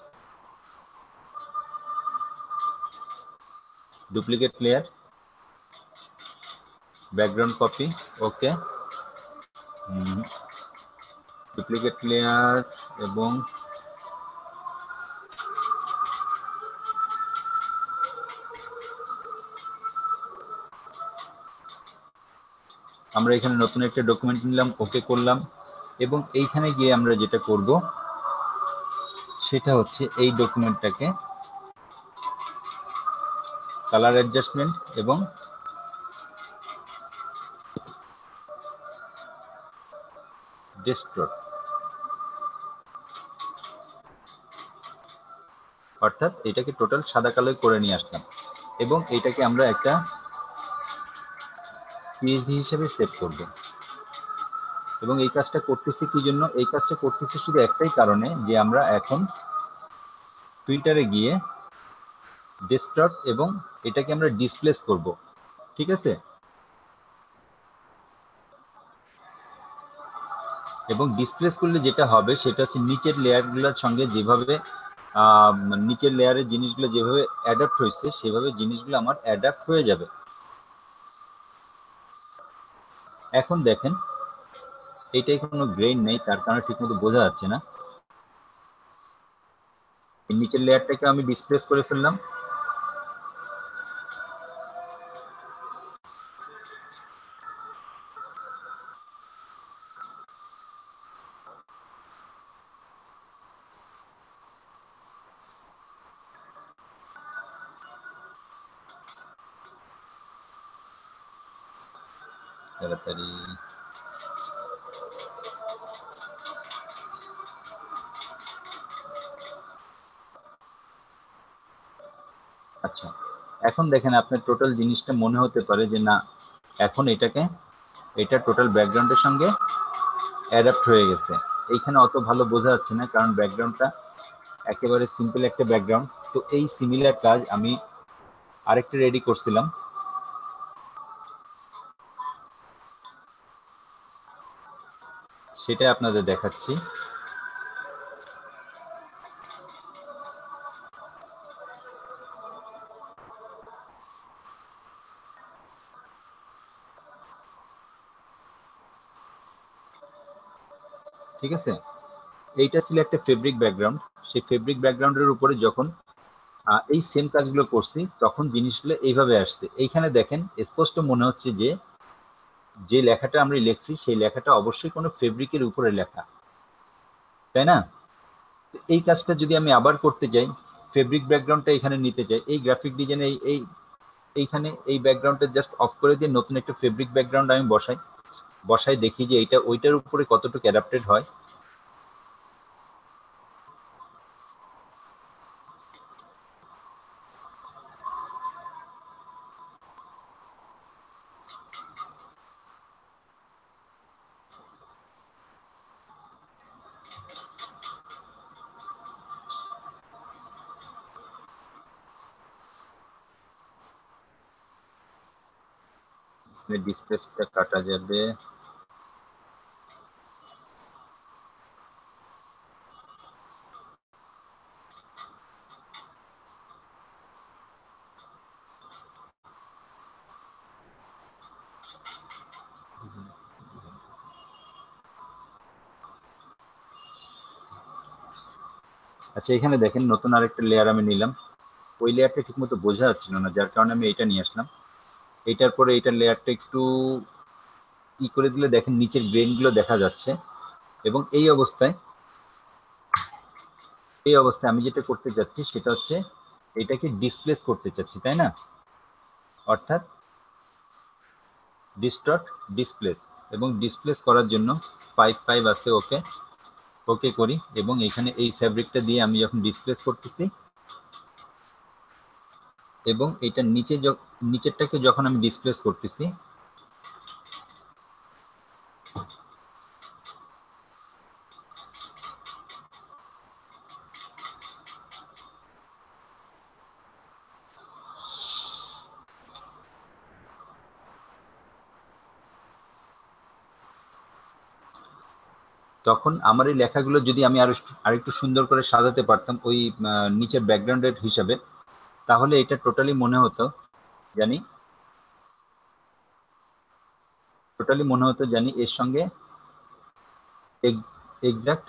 Speaker 1: Duplicate layer, background copy, okay, duplicate layer এবং আমরা এখানে নতুন একটা ডকুমেন্ট নিলাম, ওকে করলাম। এবং এইখানে গিয়ে আমরা যেটা করব সেটা হচ্ছে এই ডকুমেন্টটাকে কালার অ্যাডজাস্টমেন্ট এবং ডেস্কটপ, অর্থাৎ এটাকে টোটাল সাদা কালোয় করে নিয়ে আসলাম এবং এটাকে আমরা একটা পিএইচডি হিসেবে সেভ করব। এবং এই কাজটা করতেছি কি জন্য? এই কাজটা করতেছি শুধু একটাই কারণে, যে আমরা এখন ফিল্টারে গিয়ে ডেস্কটপ এবং এটাকে আমরা ডিসপ্লেস করব, ঠিক আছে? এবং ডিসপ্লেস করলে যেটা হবে সেটা হচ্ছে নিচের লেয়ারগুলোর সঙ্গে যেভাবে নিচের লেয়ারের জিনিসগুলো যেভাবে অ্যাডাপ্ট হয়েছে সেভাবে জিনিসগুলো আমার অ্যাডাপ্ট হয়ে যাবে। এখন দেখেন এইটাই কোনো গ্রেইন নেই, তার কারণে ঠিকমতো বোঝা যাচ্ছে না। নিচের লেয়ারটাকে আমি ডিসপ্লেস করে ফেললাম। তাড়াতাড়ি আচ্ছা, এখন দেখেন আপনার টোটাল জিনিসটা মনে হতে পারে যে না, এখন এটা টোটাল ব্যাকগ্রাউন্ডের সঙ্গে অ্যাডাপ্ট হয়ে গেছে। এইখানে অত ভালো বোঝা যাচ্ছে না কারণ ব্যাকগ্রাউন্ডটা একেবারে সিম্পল একটা ব্যাকগ্রাউন্ড। তো এই সিমিলার কাজ আমি আরেকটা রেডি করছিলাম, সেটা আপনাদের দেখাচ্ছি। ঠিক আছে, এইটা ছিল একটা ফেব্রিক ব্যাকগ্রাউন্ড। সেই ফেব্রিক ব্যাকগ্রাউন্ডের উপরে যখন এই সেম কাজগুলো করছি তখন জিনিসগুলো এইভাবে আসছে। এইখানে দেখেন স্পষ্ট মনে হচ্ছে যে যে লেখাটা আমরা লিখছি সেই লেখাটা অবশ্যই কোনো ফেব্রিকের উপরে লেখা, তাই না? এই কাজটা যদি আমি আবার করতে যাই, ফেব্রিক ব্যাকগ্রাউন্ডটা এখানে নিতে চাই, এই গ্রাফিক ডিজাইনে এইখানে এই ব্যাকগ্রাউন্ডটা জাস্ট অফ করে দিয়ে নতুন একটা ফেব্রিক ব্যাকগ্রাউন্ড আমি বসাই দেখি যে এটা ওইটার উপরে কতটুকু অ্যাডাপ্টেড হয়। ডিসপ্লেসটা কাটা যাবে। আচ্ছা, এখানে দেখেন নতুন আরেকটা লেয়ার আমি নিলাম। ওই লেয়ারটা ঠিকমতো বোঝা যাচ্ছিল না, যার কারণে আমি এটা নিয়ে আসলাম। এটার পরে এইটার লেয়ারটা একটু ই করে দিলে দেখেন নিচের গ্রেন গুলো দেখা যাচ্ছে। এবং এই অবস্থায় আমি যেটা করতে চাচ্ছি সেটা হচ্ছে এটাকে ডিসপ্লেস করতে চাচ্ছি, তাই না? অর্থাৎ ডিস্টর্ট, ডিসপ্লেস। এবং ডিসপ্লেস করার জন্য 5 আছে, ওকে করি। এবং এখানে এই ফ্যাব্রিকটা দিয়ে আমি যখন ডিসপ্লেস করতেছি এবং এটা নিচেরটাকে যখন আমি ডিসপ্লেস করতেছি, তখন আমার এই লেখাগুলো যদি আমি আরেকটু সুন্দর করে সাজাতে পারতাম ওই নিচের ব্যাকগ্রাউন্ডের হিসাবে, তাহলে এটা টোটালি মনে হতো জানি এর সঙ্গে এক্সাক্ট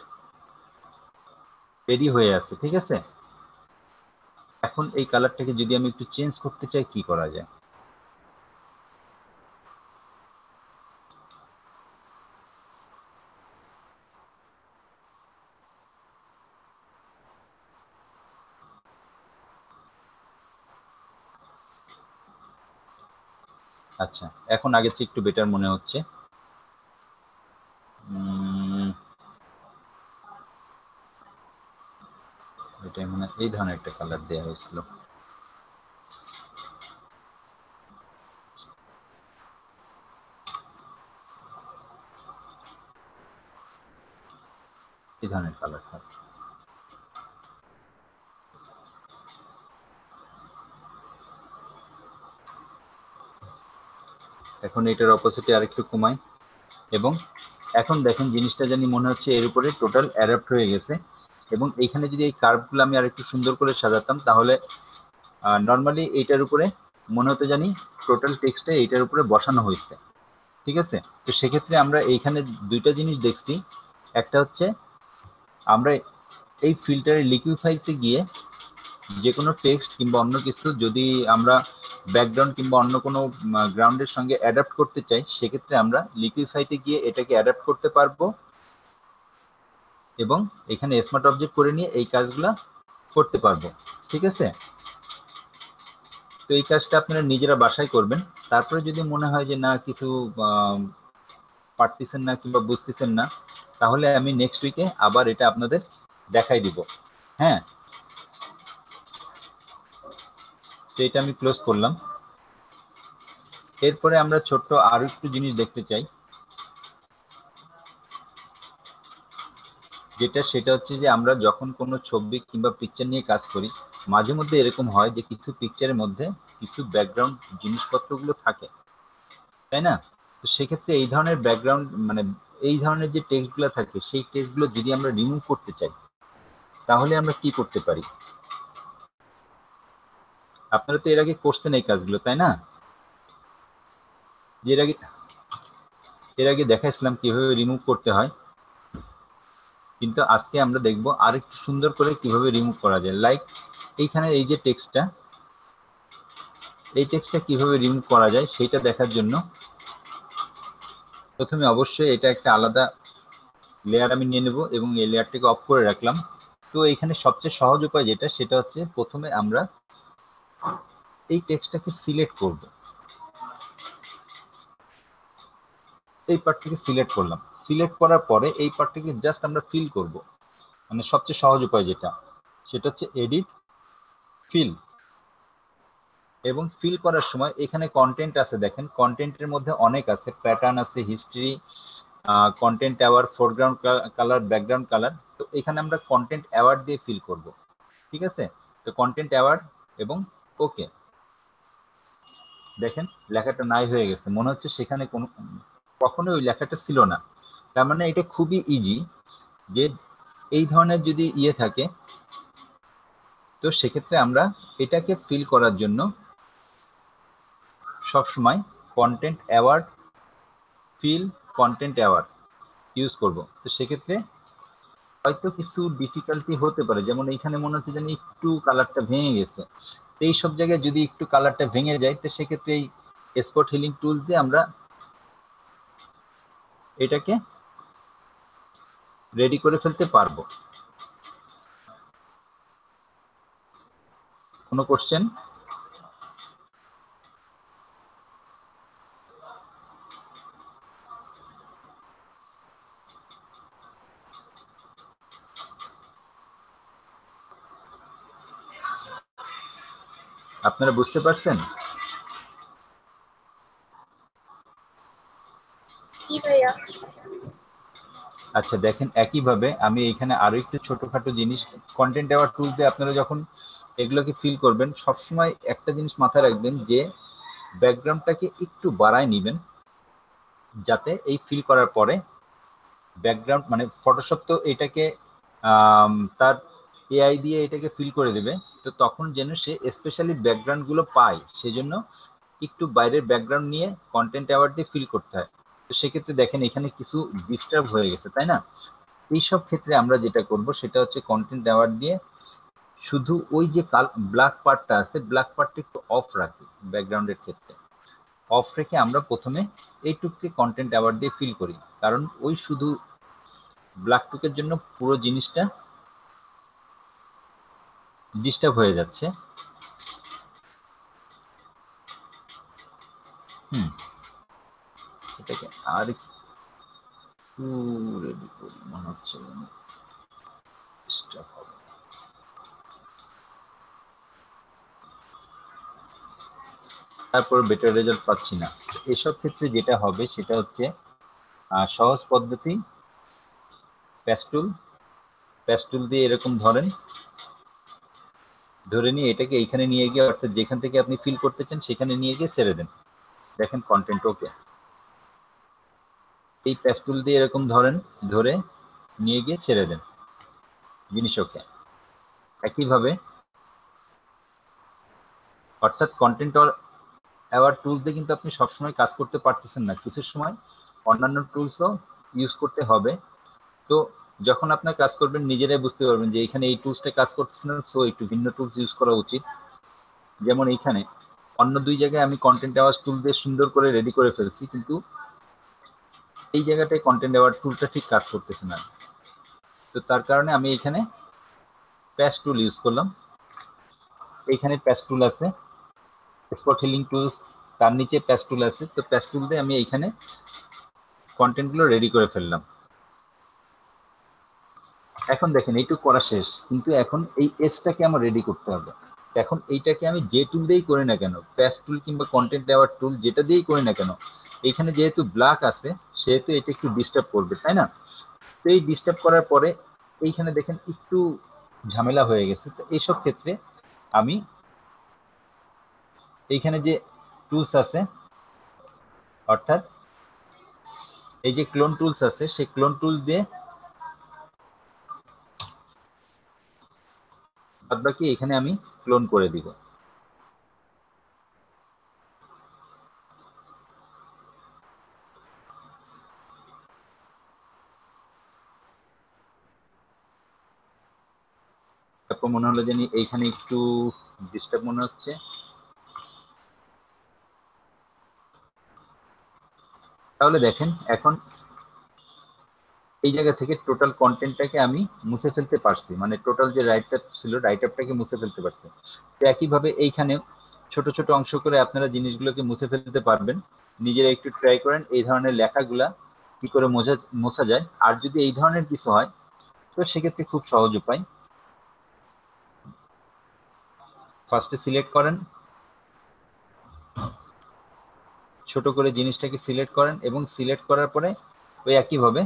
Speaker 1: রেডি হয়ে আছে। ঠিক আছে, এখন এই কালারটাকে যদি আমি একটু চেঞ্জ করতে চাই, কি করা যায়? আচ্ছা, এখন আগের চেয়ে একটু বেটার মনে হচ্ছে। এটা মানে এই ধরনের একটা কালার দেওয়া হয়েছিল। এই ধরনের কালারটা এখন এটার অপোজিটে আরেকটু কমাই, এবং এখন দেখেন জিনিসটা জানি মনে হচ্ছে এর উপরে টোটাল অ্যাডাপ্ট হয়ে গেছে। এবং এইখানে যদি এই কার্ভগুলো আমি আরেকটু সুন্দর করে সাজাতাম, তাহলে নর্মালি এইটার উপরে মনে হতে জানি টোটাল টেক্সটটা এইটার উপরে বসানো হয়েছে। ঠিক আছে, তো সেক্ষেত্রে আমরা এইখানে দুইটা জিনিস দেখছি। একটা হচ্ছে আমরা এই ফিল্টারে লিকুইফাইতে গিয়ে যে কোনো টেক্সট কিংবা অন্য কিছু যদি আমরা ব্যাকগ্রাউন্ড কিংবা অন্য কোনো গ্রাউন্ডের সঙ্গে অ্যাডাপ্ট করতে চাই, সেক্ষেত্রে আমরা লিকুইফাইতে গিয়ে এটাকে অ্যাডাপ্ট করতে পারবো এবং এখানে স্মার্ট অবজেক্ট করে নিয়ে এই কাজগুলা করতে পারবো। ঠিক আছে, তো এই কাজটা আপনারা নিজেরা বাসায় করবেন। তারপরে যদি মনে হয় যে না কিছু পারতেছেন না কিংবা বুঝতেছেন না, তাহলে আমি নেক্সট উইকে আবার এটা আপনাদের দেখাই দিব। হ্যাঁ, তো এটা আমি ক্লোজ করলাম। এরপরে আমরা ছোট্ট আরো একটু জিনিস দেখতে চাই, সেটা হচ্ছে যে আমরা যখন কোনো ছবি কিংবা পিকচার নিয়ে কাজ করি, মাঝে মধ্যে এরকম হয় যে কিছু পিকচারের মধ্যে কিছু ব্যাকগ্রাউন্ড জিনিসপত্রগুলো থাকে, তাই না? তো সেক্ষেত্রে এই ধরনের ব্যাকগ্রাউন্ড মানে এই ধরনের যে টেক্সটগুলো থাকে, সেই টেক্সটগুলো যদি আমরা রিমুভ করতে চাই, তাহলে আমরা কি করতে পারি? আপনারা তো এর আগে করছেন এই কাজগুলো, তাই না? এর আগে দেখাইছিলাম কিভাবে রিমুভ করতে হয়, কিন্তু আজকে আমরা দেখব আরেকটু সুন্দর করে কিভাবে রিমুভ করা যায়। লাইক এইখানে এই যে টেক্সটটা, এই টেক্সটটা কিভাবে রিমুভ করা যায় সেটা দেখার জন্য প্রথমে অবশ্যই এটা একটা আলাদা লেয়ার আমি নিয়ে নেব এবং এই লেয়ারটাকে অফ করে রাখলাম। তো এখানে সবচেয়ে সহজ উপায় যেটা, সেটা হচ্ছে প্রথমে আমরা এই টেক্সটটাকে সিলেক্ট করব। এই পার্টটাকে সিলেক্ট করলাম, সিলেক্ট করার পরে এই পার্টটাকে জাস্ট আমরা ফিল করব। মানে সবচেয়ে সহজ উপায় যেটা, সেটা হচ্ছে এডিট, ফিল। এবং ফিল করার সময় এখানে কন্টেন্ট আছে, দেখেন কন্টেন্টের মধ্যে অনেক আছে, প্যাটার্ন আছে, history, content aware, foreground colour, background colour. তো এখানে আমরা কন্টেন্ট অ্যাওয়ার দিয়ে ফিল করব। ঠিক আছে, তো কন্টেন্ট অ্যাওয়ার এবং ওকে। দেখেন লেখাটা নাই হয়ে গেছে, মনে হচ্ছে সেখানে কোনো কখনো ওই লেখাটা ছিল না। তার মানে এটা খুবই ইজি যে এই ধরনের যদি ইয়ে থাকে, তো সেক্ষেত্রে আমরা এটাকে ফিল করার জন্য সবসময় content aware, fill, content aware use করব। তো সেক্ষেত্রে হয়তো কিছু ডিফিকাল্টি হতে পারে, যেমন এইখানে মনে হচ্ছে যেন একটু কালারটা ভেঙে গেছে। তো এই সব জায়গায় যদি একটু কালারটা ভেঙে যায়, তো সেক্ষেত্রে এই স্পট হিলিং টুলস দিয়ে আমরা এটাকে রেডি করে ফেলতে পারবো। কোনো কোশ্চেন? আপনারা বুঝতে পারছেন?
Speaker 4: জি ভাইয়া।
Speaker 1: আচ্ছা দেখেন, একইভাবে আমি এখানে আরো একটু ছোটখাটো জিনিস কন্টেন্ট অ্যাওয়ার্ড টুল দিয়ে আপনারা যখন এগুলোকে ফিল করবেন, সবসময় একটা জিনিস মাথায় রাখবেন যে ব্যাকগ্রাউন্ডটাকে একটু বাড়ায় নেবেন, যাতে এই ফিল করার পরে ব্যাকগ্রাউন্ড মানে ফটোশপ তো এটাকে তার এআই দিয়ে এটাকে ফিল করে দেবে, তো তখন যেন সে স্পেশালি ব্যাকগ্রাউন্ড গুলো পায়, সেজন্য একটু বাইরের ব্যাকগ্রাউন্ড নিয়ে কন্টেন্ট অ্যাওয়ার্ড দিয়ে ফিল করতে হয়। তো সেক্ষেত্রে দেখেন এখানে কিছু ডিস্টার্ব হয়ে গেছে, তাই না? এইসব ক্ষেত্রে আমরা যেটা করব সেটা হচ্ছে কন্টেন্ট অ্যাওয়ার্ড দিয়ে শুধু ওই যে ব্ল্যাক পার্টটা আছে, ব্ল্যাক পার্টটা একটু অফ রাখি ব্যাকগ্রাউন্ডের ক্ষেত্রে, অফ রেখে আমরা প্রথমে এইটুককে কন্টেন্ট অ্যাওয়ার্ড দিয়ে ফিল করি, কারণ ওই শুধু ব্ল্যাক টুকের জন্য পুরো জিনিসটা ডিস্টার্ব হয়ে যাচ্ছে। আর একটু রেডি করি, মনে হচ্ছে ডিস্টার্ব হবে। তারপর বেটার রেজাল্ট পাচ্ছি না। এসব ক্ষেত্রে যেটা হবে সেটা হচ্ছে সহজ পদ্ধতি, প্যাস্টুল দিয়ে এরকম ধরেন, ধরে নিয়ে এটাকে এইখানে নিয়ে গিয়ে, অর্থাৎ যেখান থেকে আপনি ফিল করতে চান সেখানে নিয়ে গিয়ে ছেড়ে দেন। দেখেন কন্টেন্ট ওকে। এই প্যাস্টুল দিয়ে এরকম ধরেন, ধরে নিয়ে গিয়ে ছেড়ে দেন, জিনিস ওকে। একইভাবে অর্থাৎ কন্টেন্ট অ্যাওয়ার্ড টুলস দিয়ে কিন্তু আপনি সবসময় কাজ করতে পারতেছেন না, কিছু সময় অন্যান্য টুলসও ইউজ করতে হবে। তো যখন আপনার কাজ করবেন নিজেরাই বুঝতে পারবেন যে এখানে এই টুলসটা কাজ করতেছে না, সো একটু ভিন্ন টুলস ইউজ করা উচিত। যেমন এইখানে অন্য দুই জায়গায় আমি কন্টেন্ট অ্যাওয়ার্ড টুল দিয়ে সুন্দর করে রেডি করে ফেলছি, কিন্তু এই জায়গাটায় কন্টেন্ট অ্যাওয়ার্ড টুলটা ঠিক কাজ করতেছে না। তো তার কারণে আমি এখানে প্যাচ টুল ইউজ করলাম। এইখানে প্যাচ টুল আছে, স্পট হিলিং টুলস, তার নিচে প্যাচ টুল আছে। তো প্যাচ টুল দিয়ে আমি এইখানে কন্টেন্টগুলো রেডি করে ফেললাম। এখন দেখেন এইটুকু করা শেষ, কিন্তু এখন এই এজটাকে আমার রেডি করতে হবে। এখন এইটাকে আমি যে টুল দিয়েই করি না কেন, প্যাচ টুল কিংবা কন্টেন্ট অ্যাওয়ার্ড টুল যেটা দিয়েই করি না কেন, এখানে যেহেতু ব্ল্যাক আছে সেহেতু এটা একটু ডিস্টার্ব করবে, তাই না? তো এই ডিস্টার্ব করার পরে এইখানে দেখেন একটু ঝামেলা হয়ে গেছে। তো এইসব ক্ষেত্রে আমি এইখানে যে টুলস আছে, অর্থাৎ এই যে ক্লোন টুলস আছে, সেই ক্লোন টুলস দিয়ে বাদ বাকি এখানে আমি ক্লোন করে দিব। তারপর মনে হলো জানি এইখানে একটু ডিস্টার্ব মনে হচ্ছে। তাহলে দেখেন এখন এই জায়গা থেকে টোটাল কন্টেন্টটাকে আমি মুছে ফেলতে পারছি, মানে টোটাল যে রাইট আপ ছিল, রাইট আপটাকে মুছে ফেলতে পারছি। তো একইভাবে এইখানে ছোট ছোট অংশ করে আপনারা জিনিসগুলোকে মুছে ফেলতে পারবেন। নিজেরা একটু ট্রাই করেন এই ধরনের লেখাগুলা কি করে মোছা যায়। আর যদি এই ধরনের কিছু হয় তো সেক্ষেত্রে খুব সহজ উপায়, ফার্স্টে সিলেক্ট করেন, ছোট করে জিনিসটাকে সিলেক্ট করেন এবং সিলেক্ট করার পরে ওই একইভাবে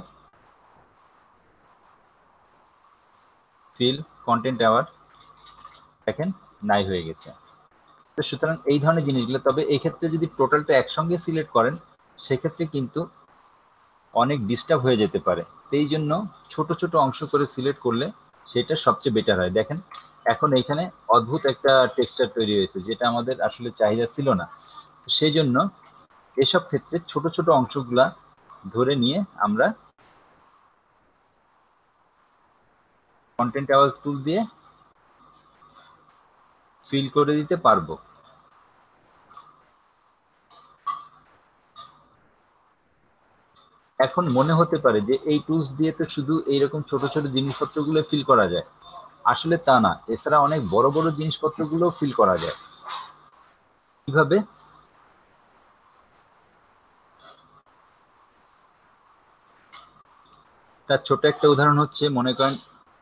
Speaker 1: ফিল কন্টেন্ট অ্যাওয়ার্ড দেখেন নাই হয়ে গেছে। তো সুতরাং এই ধরনের জিনিসগুলো, তবে এই ক্ষেত্রে যদি টোটালটা একসঙ্গে সিলেক্ট করেন সেক্ষেত্রে কিন্তু অনেক ডিস্টার্ব হয়ে যেতে পারে। এই জন্য ছোট ছোট অংশ করে সিলেক্ট করলে সেটা সবচেয়ে বেটার হয়। দেখেন এখন এইখানে অদ্ভুত একটা টেক্সচার তৈরি হয়েছে, যেটা আমাদের আসলে চাহিদা ছিল না। সেই জন্য এসব ক্ষেত্রে ছোট ছোট অংশগুলা ধরে নিয়ে আমরা কন্টেন্ট অ্যাওয়ার্ড টুল দিয়ে ফিল করে দিতে পারবো। এখন মনে হতে পারে যে এই টুলস দিয়ে তো শুধু এইরকম ছোট ছোট জিনিসপত্রগুলো ফিল করা যায়, আসলে তা না, এছাড়া অনেক বড় বড় জিনিসপত্রগুলো ফিল করা যায়। কিভাবে? তার ছোট একটা উদাহরণ হচ্ছে, মনে করেন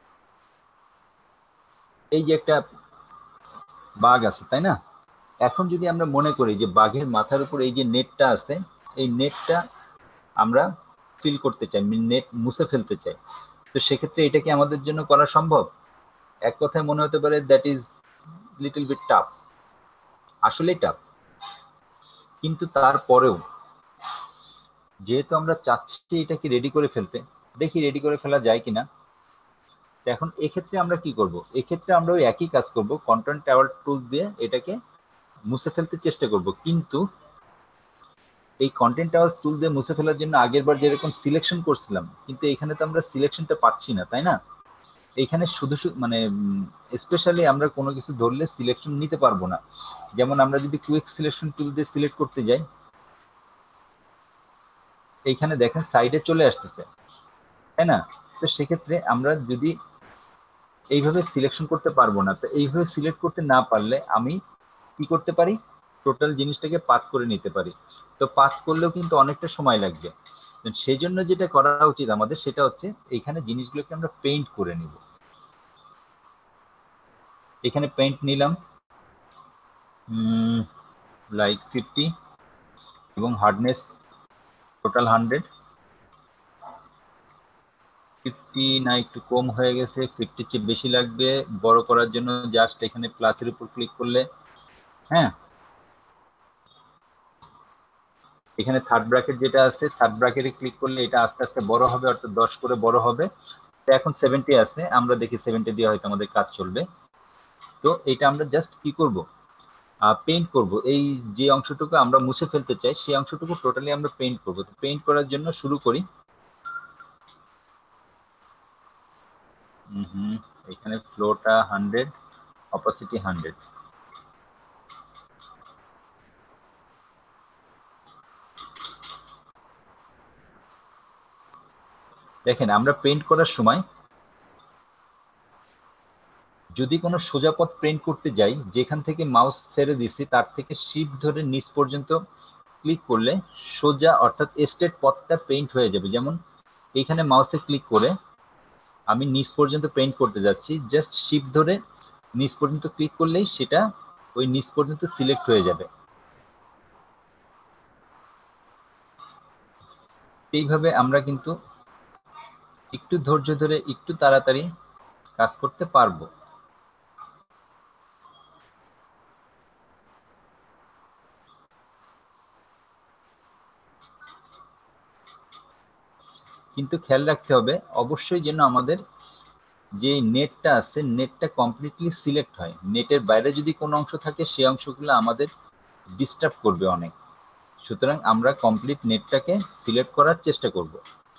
Speaker 1: এই যে একটা বাঘ আছে, তাই না? এখন যদি আমরা মনে করি যে বাঘের মাথার উপর এই যে নেটটা আছে, এই নেটটা আমরা ফিল করতে চাই, নেট মুছে ফেলতে চাই, তো সেক্ষেত্রে এটা কি আমাদের জন্য করা সম্ভব? এক কথায় মনে হতে পারে that is little bit tough, আসলেই টাফ। কিন্তু তারপরেও যেহেতু আমরা চাচ্ছি এটাকে রেডি করে ফেলতে, দেখি রেডি করে ফেলা যায় কিনা। এখন এক্ষেত্রে আমরা কি করব? এক্ষেত্রে আমরা ওই একই কাজ করব, কন্টেন্ট অ্যাওয়ার্ড টুল দিয়ে এটাকে মুছে ফেলতে চেষ্টা করব। কিন্তু এই কন্টেন্ট অ্যাওয়ার্ড টুল দিয়ে মুছে ফেলার জন্য আগের বার যেরকম সিলেকশন করছিলাম, কিন্তু এখানে তো আমরা সিলেকশনটা পাচ্ছি না, তাই না? এখানে শুধু মানে স্পেশালি আমরা কোনো কিছু ধরলে সিলেকশন নিতে পারবো না। যেমন আমরা যদি কুইক সিলেকশন টুল দিয়ে সিলেক্ট করতে যাই, এইখানে দেখেন সাইডে চলে আসতেছে, তাই না? তো সেক্ষেত্রে আমরা যদি এইভাবে সিলেকশন করতে পারবো না। তো এইভাবে সিলেক্ট করতে না পারলে আমি কি করতে পারি? টোটাল জিনিসটাকে পাথ করে নিতে পারি। তো পাথ করলেও কিন্তু অনেকটা সময় লাগবে। সেই জন্য যেটা করা উচিত আমাদের সেটা হচ্ছে এখানে জিনিসগুলোকে আমরা পেইন্ট করে নিব। এখানে পেইন্ট নিলাম লাইট 50 এবং হার্ডনেস টোটাল 100। 50 না একটু কম হয়ে গেছে, 50 চেয়ে বেশি লাগবে। বড় করার জন্য জাস্ট এখানে প্লাসের উপর ক্লিক করলে, হ্যাঁ, এখানে থার্ড ব্র্যাকেট যেটা আছে থার্ড ব্র্যাকেটে ক্লিক করলে এটা আস্তে আস্তে বড় হবে, অর্থাৎ 10 করে বড় হবে। তো এখন 70 আছে, আমরা দেখি 70 দিয়ে হয়তো আমাদের কাজ চলবে। তো এটা আমরা জাস্ট কি করব, পেইন্ট করব। এই যে অংশটুকু আমরা মুছে ফেলতে চাই সেই অংশটুকু টোটালি আমরা পেইন্ট করব। তো পেইন্ট করার জন্য শুরু করি। এখানে ফ্লোটা 100, অপাসিটি 100। দেখেন আমরা পেইন্ট করার সময় যদি কোনো সোজা পথ পেইন্ট করতে যাই, যেখান থেকে মাউস ছেড়ে দিছি তার থেকে শিফট ধরে নিচ পর্যন্ত ক্লিক করলে সোজা অর্থাৎ স্ট্রেট পথটা পেইন্ট হয়ে যাবে। যেমন এখানে মাউসে ক্লিক করে আমি নিচ পর্যন্ত পেইন্ট করতে যাচ্ছি, জাস্ট শিফট ধরে নিচ পর্যন্ত ক্লিক করলেই সেটা ওই নিচ পর্যন্ত সিলেক্ট হয়ে যাবে। এইভাবে আমরা কিন্তু একটু ধৈর্য ধরে একটু তাড়াতাড়ি কাজ করতে পারবো। কিন্তু খেয়াল রাখতে হবে অবশ্যই যেন আমাদের যে নেটটা আছে নেটটা কমপ্লিটলি সিলেক্ট হয়। নেটের বাইরে যদি কোনো অংশ থাকে সেই অংশগুলো আমাদের ডিস্টার্ব করবে অনেক। সুতরাং আমরা কমপ্লিট নেটটাকে সিলেক্ট করার চেষ্টা করব।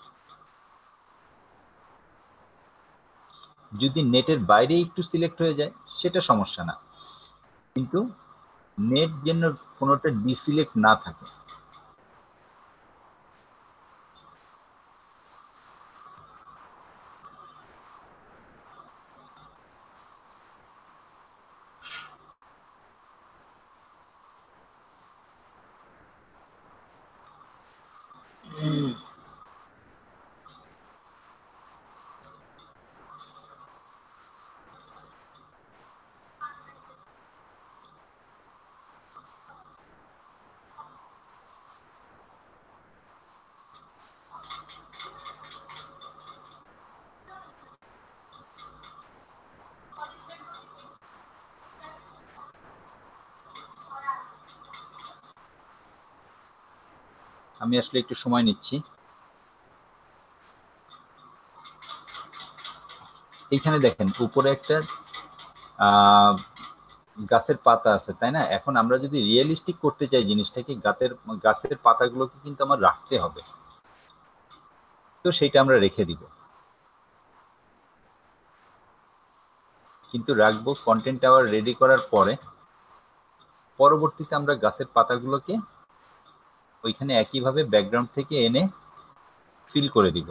Speaker 1: যদি নেটের বাইরে একটু সিলেক্ট হয়ে যায় সেটা সমস্যা না, কিন্তু নেট যেন কোনোটা ডিসিলেক্ট না থাকে। আমি আসলে একটু সময় নিচ্ছি। এইখানে দেখেন উপরে একটা গাছের পাতা আছে, তাই না? এখন আমরা যদি রিয়েলিস্টিক করতে চাই জিনিসটাকে, গাছের পাতাগুলোকে কিন্তু আমার রাখতে হবে। তো সেইটা আমরা রেখে দিব, কিন্তু রাখবো কন্টেন্ট টাওয়ার রেডি করার পরে। পরবর্তীতে আমরা গাছের পাতাগুলোকে ওইখানে একইভাবে ব্যাকগ্রাউন্ড থেকে এনে ফিল করে দিব।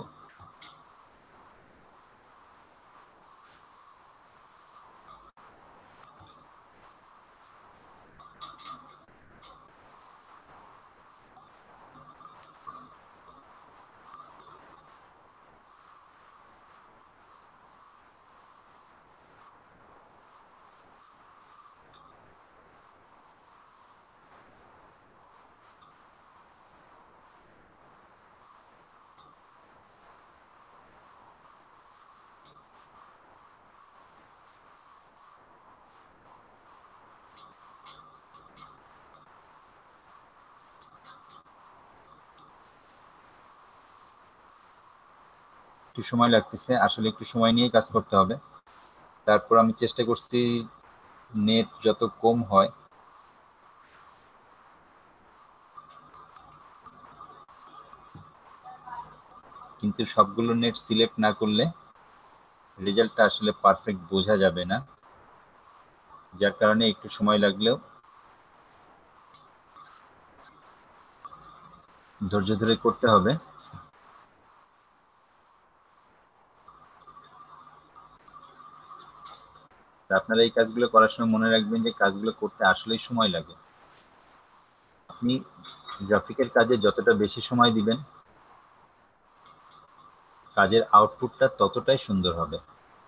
Speaker 1: একটু সময় লাগতেছে, আসলে একটু সময় নিয়ে কাজ করতে হবে। তারপর আমি চেষ্টা করছি নেট যত কম হয় কিন্তু সবগুলো নেট সিলেক্ট না করলে রেজাল্টটা আসলে পারফেক্ট বোঝা যাবে না, যার কারণে একটু সময় লাগলেও ধৈর্য ধরে করতে হবে। আপনারা এই কাজগুলো করার সময় মনে রাখবেন যে কাজগুলো করতে আসলেই সময় লাগে। আপনি গ্রাফিকের কাজে যতটা বেশি সময় দিবেন কাজের আউটপুটটা ততটাই সুন্দর হবে।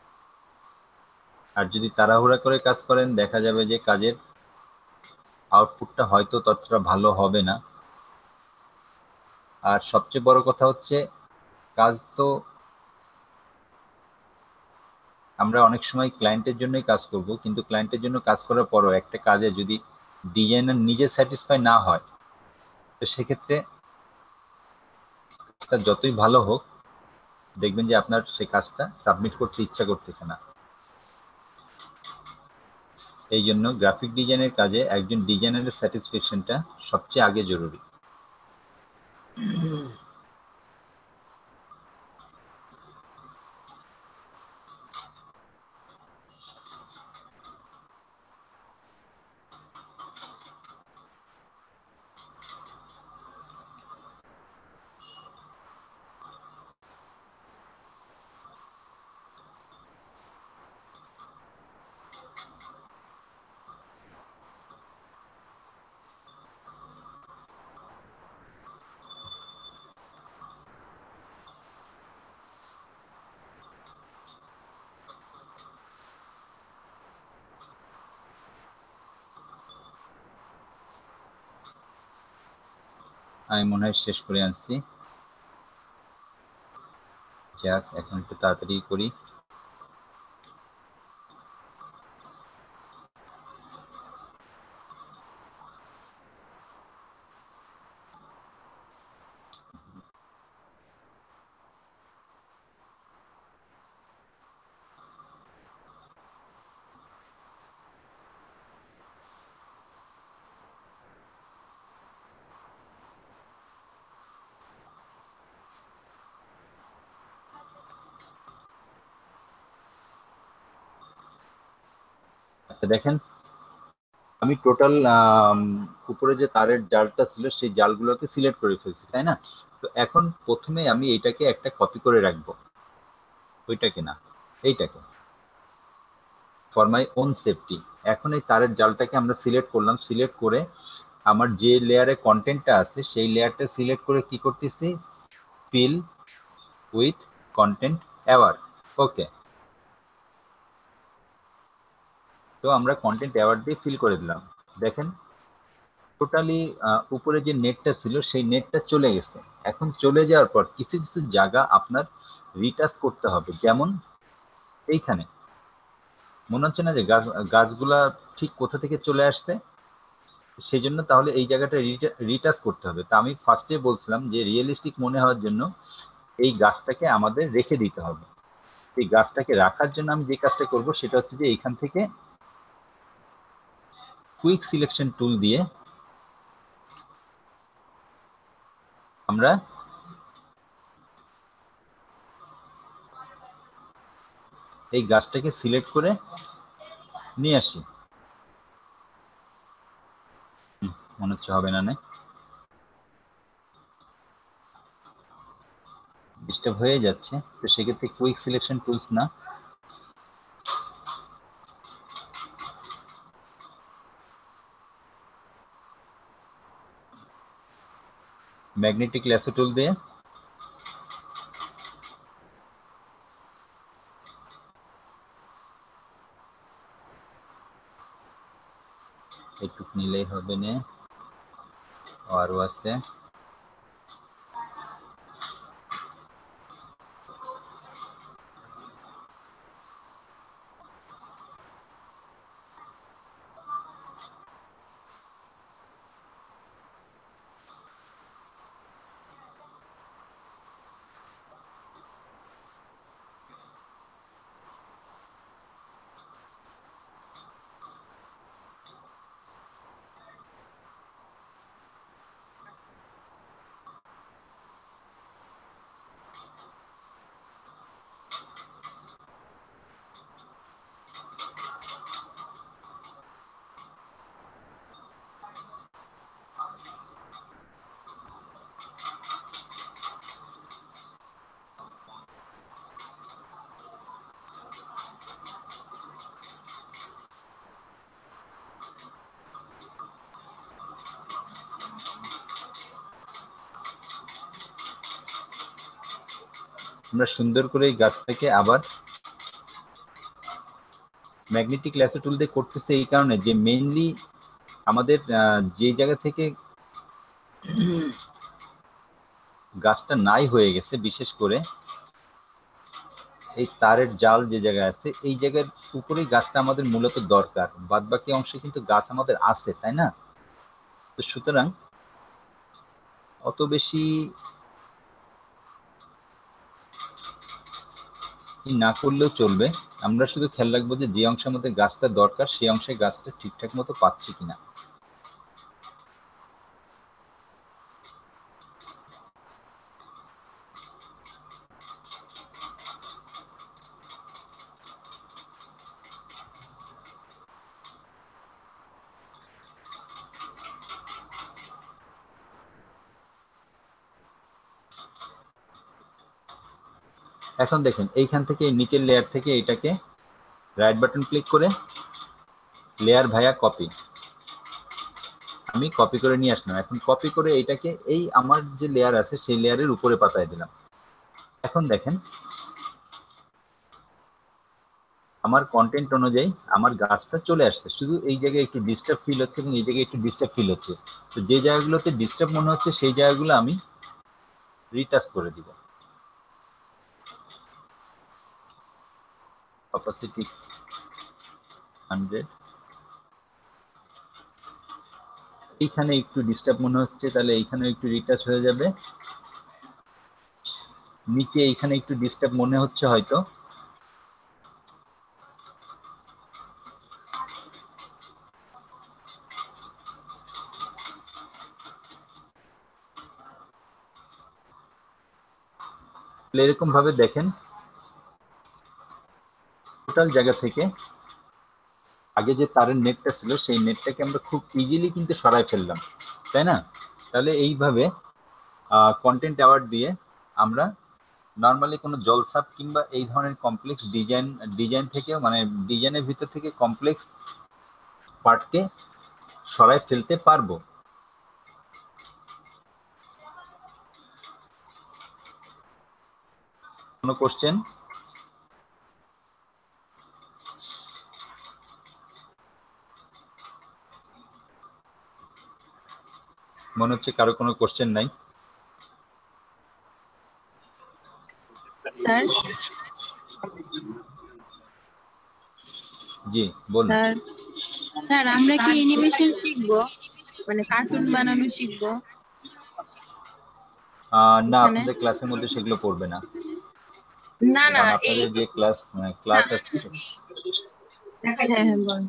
Speaker 1: আর যদি তাড়াহুড়া করে কাজ করেন দেখা যাবে যে কাজের আউটপুটটা হয়তো ততটা ভালো হবে না। আর সবচেয়ে বড় কথা হচ্ছে কাজ তো আমরা অনেক সময় ক্লায়েন্টের জন্যই কাজ করব, কিন্তু ক্লায়েন্টের জন্য কাজ করার পরও একটা কাজে যদি ডিজাইনার নিজে স্যাটিসফাই না হয়, তো সেক্ষেত্রে কাজটা যতই ভালো হোক দেখবেন যে আপনার সেই কাজটা সাবমিট করতে ইচ্ছা করতেছে না। এই জন্য গ্রাফিক ডিজাইনের কাজে একজন ডিজাইনারের স্যাটিসফ্যাকশনটা সবচেয়ে আগে জরুরি। আমি মনে হয় শেষ করে আনছি। যাক, এখন একটু তাড়াতাড়ি করি। আচ্ছা দেখেন, আমি টোটাল উপরে যে তারের জালটা ছিল সেই জালগুলোকে সিলেক্ট করে ফেলছি, তাই না? তো এখন প্রথমে আমি এইটাকে একটা কপি করে রাখবো, ওইটাকে না, এইটাকে, ফর মাই ওন সেফটি। এখন এই তারের জালটাকে আমরা সিলেক্ট করলাম, সিলেক্ট করে আমার যে লেয়ারে কন্টেন্টটা আছে সেই লেয়ারটা সিলেক্ট করে কি করতেছি, fill with content aware. Okay, তো আমরা কন্টেন্ট অ্যাওয়ার দিয়ে ফিল করে দিলাম। দেখেন টোটালি উপরে যে নেটটা ছিল সেই নেটটা চলে গেছে। এখন চলে যাওয়ার পর কিছু কিছু জায়গা আপনার রিটাচ করতে হবে, যেমন এইখানে মনে হচ্ছে না যে গাছগুলা ঠিক কোথা থেকে চলে আসছে, সেই জন্য তাহলে এই জায়গাটা রিটাচ করতে হবে। তা আমি ফার্স্টে বলছিলাম যে রিয়েলিস্টিক মনে হওয়ার জন্য এই গাছটাকে আমাদের রেখে দিতে হবে। এই গাছটাকে রাখার জন্য আমি যে কাজটা করব সেটা হচ্ছে যে এইখান থেকে কুইক সিলেকশন টুল দিয়ে আমরা এই গাছটাকে সিলেক্ট করে নিয়ে আসি। মনে হচ্ছে হবে না, ডিস্টার্ব হয়ে যাচ্ছে। তো সেক্ষেত্রে কুইক সিলেকশন টুলস না, ম্যাগনেটিক ল্যাসো টুল দিয়ে একটু নিলেই হবে না, আরও আছে। আমরা সুন্দর করে এই গাছটাকে আবার ম্যাগনেটিক ল্যাসো টুল দিয়ে করতেছে এই কারণে যে মেইনলি আমাদের যে জায়গা থেকে গাছটা নাই হয়ে গেছে, বিশেষ করে এই তারের জাল যে জায়গায় আছে এই জায়গার উপরেই গাছটা আমাদের মূলত দরকার, বাদ বাকি অংশে কিন্তু গাছ আমাদের আছে, তাই না? তো সুতরাং অত বেশি না করলেও চলবে, আমরা শুধু খেয়াল রাখবো যে যে অংশে আমাদের গাছটা দরকার সেই অংশে গাছটা ঠিকঠাক মতো পাচ্ছি কিনা। এখন দেখেন এইখান থেকে নিচের লেয়ার থেকে এটাকে রাইট বাটন ক্লিক করে লেয়ার ভায়া কপি, আমি কপি করে নিয়ে আসলাম। এখন কপি করে এটাকে এই আমার যে লেয়ার আছে সেই লেয়ারের উপরে পাতায় দিলাম। এখন দেখেন আমার কন্টেন্ট অনুযায়ী আমার গাছটা চলে আসছে, শুধু এই জায়গায় একটু ডিস্টার্ব ফিল হচ্ছে এবং এই জায়গায় একটু ডিস্টার্ব ফিল হচ্ছে। তো যে জায়গাগুলোতে ডিস্টার্ব মনে হচ্ছে সেই জায়গাগুলো আমি রিটাচ করে দিব। অপাসিটি 100, এইখানে একটু ডিস্টার্ব মনে হচ্ছে তাহলে এইখানে একটু রিটাচ হয়ে যাবে। নিচে এইখানে একটু ডিস্টার্ব মনে হচ্ছে হয়তো, এরকম ভাবে দেখেন টোটাল জায়গা থেকে আগে যে তারের নেটটা ছিল সেই নেটটাকে আমরা খুব ইজিলি কিন্তু সরাই ফেললাম, তাই না? তাহলে এইভাবে কন্টেন্ট অ্যাওয়ার্ড দিয়ে আমরা নর্মালি কোনো জলসাপ কিংবা এই ধরনের কমপ্লেক্স ডিজাইন থেকে মানে ডিজাইনের ভিতর থেকে কমপ্লেক্স পার্টকে সরাই ফেলতে পারবো। কোনো কোশ্চেন? মনে হচ্ছে কারো কোনো কোশ্চেন নাই।
Speaker 2: স্যার
Speaker 1: জি বলুন।
Speaker 2: স্যার আমরা কি অ্যানিমেশন শিখবো, মানে কার্টুন বানানো শিখবো?
Speaker 1: না,
Speaker 2: এখানে
Speaker 1: আপনাদের ক্লাসের মধ্যে সেগুলো পড়বে না,
Speaker 2: না না
Speaker 1: কারণ
Speaker 2: এই
Speaker 1: আপনাদের যে ক্লাস আছে
Speaker 2: হ্যাঁ হ্যাঁ বল।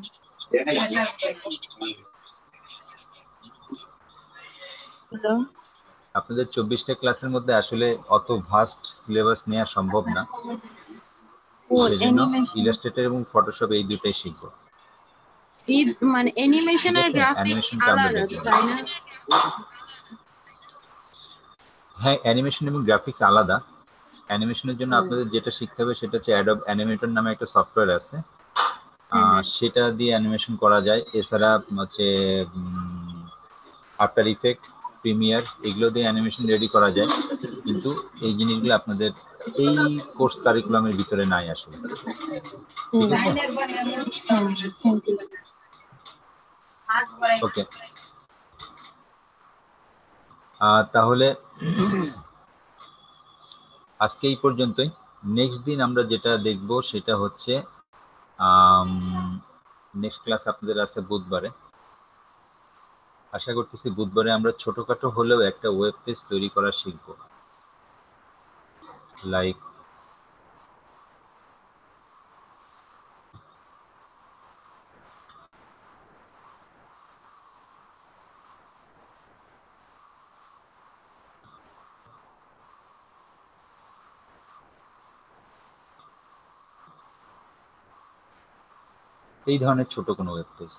Speaker 2: হ্যালো,
Speaker 1: আপনাদের 24টা ক্লাসের মধ্যে আসলে অত ভাস্ট সিলেবাস নেওয়া সম্ভব না,
Speaker 2: ও
Speaker 1: সেজন্য
Speaker 2: অ্যানিমেশন,
Speaker 1: ইলাস্ট্রেটর এবং ফটোশপ এই দুটাই শিখবো।
Speaker 2: মানে অ্যানিমেশন
Speaker 1: ঠিক
Speaker 2: আর
Speaker 1: আছে,
Speaker 2: গ্রাফিক্স
Speaker 1: অ্যানিমেশনটা আমরা
Speaker 2: আলাদা
Speaker 1: দেখবো।
Speaker 2: তাই না?
Speaker 1: হ্যাঁ, অ্যানিমেশন এবং গ্রাফিক্স আলাদা। অ্যানিমেশনের জন্য আপনাদের যেটা শিখতে হবে সেটা হচ্ছে অ্যাডব অ্যানিমেটর নামে একটা সফটওয়্যার আছে, সেটা দিয়ে অ্যানিমেশন করা যায়। এছাড়া হচ্ছে আফটার ইফেক্ট, প্রিমিয়ার, এগুলো দিয়ে অ্যানিমেশন রেডি করা যায়, কিন্তু এই জিনিসগুলো আপনাদের এই কোর্স কারিকুলামের ভিতরে নাই আসলে। ঠিক আছে, ওকে। তাহলে আজকে এই পর্যন্তই। নেক্সট দিন আমরা যেটা দেখব সেটা হচ্ছে নেক্সট ক্লাস আপনাদের আছে বুধবারে। আশা করতেছি বুধবারে আমরা ছোটখাটো হলেও একটা ওয়েব পেজ তৈরি করা শিখব, লাইক এই ধরনের ছোট কোনো ওয়েব পেজ।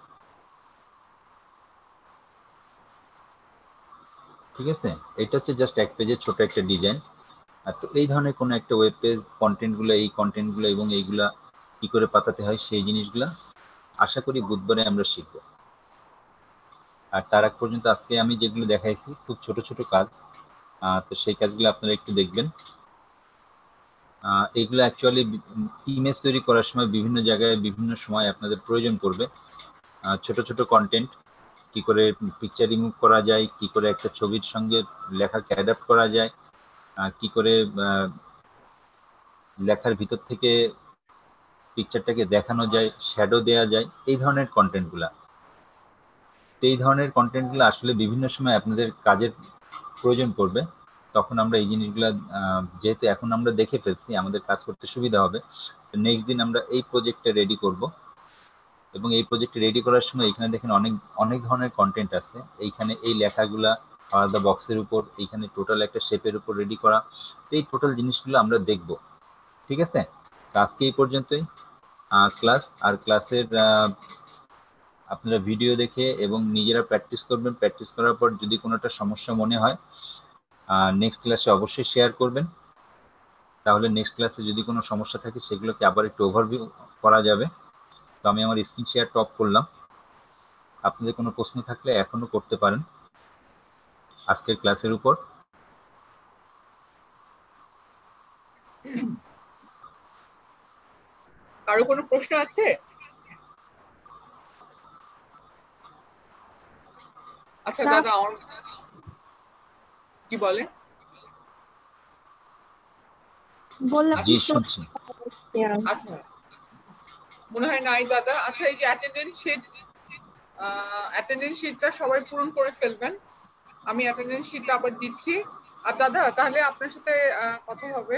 Speaker 1: ঠিক আছে, এটা হচ্ছে জাস্ট এক পেজের ছোট একটা ডিজাইন। আর তো এই ধরনের কোনো একটা ওয়েব পেজ কন্টেন্টগুলো, এই কন্টেন্টগুলো এবং এইগুলা কি করে পাতাতে হয় সেই জিনিসগুলা আশা করি বুধবারে আমরা শিখব। আর তার আগ পর্যন্ত আজকে আমি যেগুলো দেখাইছি খুব ছোট ছোট কাজ, তো সেই কাজগুলো আপনারা একটু দেখবেন। এগুলো অ্যাকচুয়ালি ইমেজ তৈরি করার সময় বিভিন্ন জায়গায় বিভিন্ন সময় আপনাদের প্রয়োজন পড়বে। ছোট ছোট কন্টেন্ট কি করে পিকচার রিমুভ করা যায়, কি করে একটা ছবির সঙ্গে লেখাকে অ্যাডাপ্ট করা যায়, কি করে লেখার ভিতর থেকে পিকচারটাকে দেখানো যায়, শ্যাডো দেওয়া যায়, এই ধরনের কন্টেন্টগুলা। এই ধরনের কন্টেন্টগুলো আসলে বিভিন্ন সময় আপনাদের কাজের প্রয়োজন পড়বে। তখন আমরা এই জিনিসগুলা যেহেতু এখন আমরা দেখে ফেলছি, আমাদের কাজ করতে সুবিধা হবে। নেক্সট দিন আমরা এই প্রজেক্টটা রেডি করব, এবং এই প্রজেক্ট রেডি করার সময় এখানে দেখেন অনেক অনেক ধরনের কন্টেন্ট আছে। এইখানে এই লেখাগুলা আলাদা বক্সের উপর, এইখানে টোটাল একটা শেপের উপর রেডি করা, এই টোটাল জিনিসগুলো আমরা দেখব। ঠিক আছে, আজকে এই পর্যন্তই ক্লাস। আর ক্লাসের আপনারা ভিডিও দেখে এবং নিজেরা প্র্যাকটিস করবেন। প্র্যাকটিস করার পর যদি কোনোটা সমস্যা মনে হয় নেক্সট ক্লাসে অবশ্যই শেয়ার করবেন। তাহলে নেক্সট ক্লাসে যদি কোনো সমস্যা থাকে সেগুলোকে আবার একটু ওভারভিউ করা যাবে। তো আমি আমার স্ক্রিন শেয়ার টপ করলাম। আপনাদের কোনো প্রশ্ন থাকলে এখনো করতে পারেন আজকের ক্লাসের উপর।
Speaker 4: কারো কোনো প্রশ্ন আছে? আচ্ছা দাদা, আমার কি বলে?
Speaker 1: জি শুনছি।
Speaker 4: আচ্ছা, মনে হয় নাই দাদা। আচ্ছা, এই যে অ্যাটেন্ডেন্স শিটটা সবাই পূরণ করে ফেলবেন। আমি অ্যাটেন্ডেন্স শিটটা আবার দিচ্ছি। আর দাদা, তাহলে আপনার সাথে কথা হবে।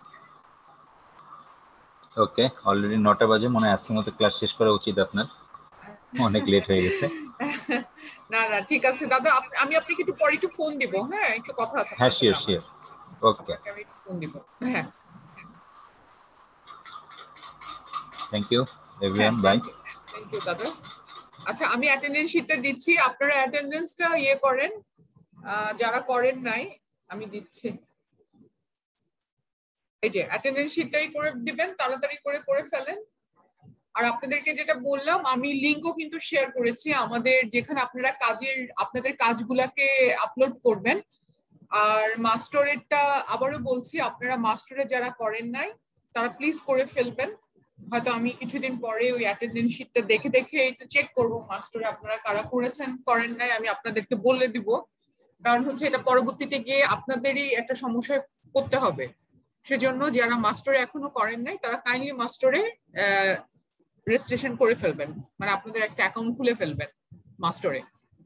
Speaker 1: ওকে, অলরেডি 9টা বাজে, মনে হয় আজকের মতো ক্লাস শেষ করা উচিত আপনার, অনেক লেট হয়ে গেছে।
Speaker 4: না না, ঠিক আছে দাদা, আমি আপনাকে একটু পরে একটু ফোন দিব। হ্যাঁ, একটু কথা আছে।
Speaker 1: হ্যাঁ, শিওর শিওর। ওকে,
Speaker 4: আমি একটু ফোন দিব। হ্যাঁ,
Speaker 1: thank you everyone, bye.
Speaker 4: Thank you দাদা। আচ্ছা, আমি অ্যাটেন্ডেন্স শিটটা দিচ্ছি, আপনারা অ্যাটেন্ডেন্সটা ইয়ে করেন। যারা করেন নাই আমি দিচ্ছি। এই যে অ্যাটেন্ডেন্স শিটটাই করে দিবেন, তাড়াতাড়ি করে ফেলেন। আর আপনাদেরকে যেটা বললাম, আমি লিংকও কিন্তু শেয়ার করেছি আমাদের, যেখানে আপনারা আপনাদের কাজগুলাকে আপলোড করবেন। আর মাস্টারেরটা আবারও বলছি, আপনারা মাস্টারে যারা করেন নাই তারা প্লিজ করে ফেলবেন। হয়তো আমি কিছুদিন পরে ওই অ্যাটেন্ডেন্স শিটটা দেখে একটু চেক করবো মাস্টারে আপনারা কারা করেছেন করেন নাই, আমি আপনাদেরকে বলে দিব। কারণ হচ্ছে এটা পরবর্তীতে গিয়ে আপনাদেরই একটা সমস্যায় পড়তে হবে। সেজন্য যারা মাস্টারে এখনো করেন নাই তারা কাইন্ডলি মাস্টারে রেজিস্ট্রেশন করে ফেলবেন, মানে আপনাদের একটা অ্যাকাউন্ট খুলে ফেলবেন মাস্টারে।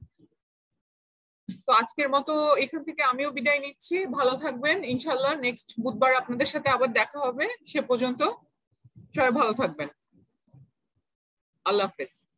Speaker 4: তো আজকের মতো এখান থেকে আমিও বিদায় নিচ্ছি। ভালো থাকবেন, ইনশাল্লাহ নেক্সট বুধবার আপনাদের সাথে আবার দেখা হবে। সে পর্যন্ত সবাই ভালো থাকবেন। আল্লাহ হাফেজ।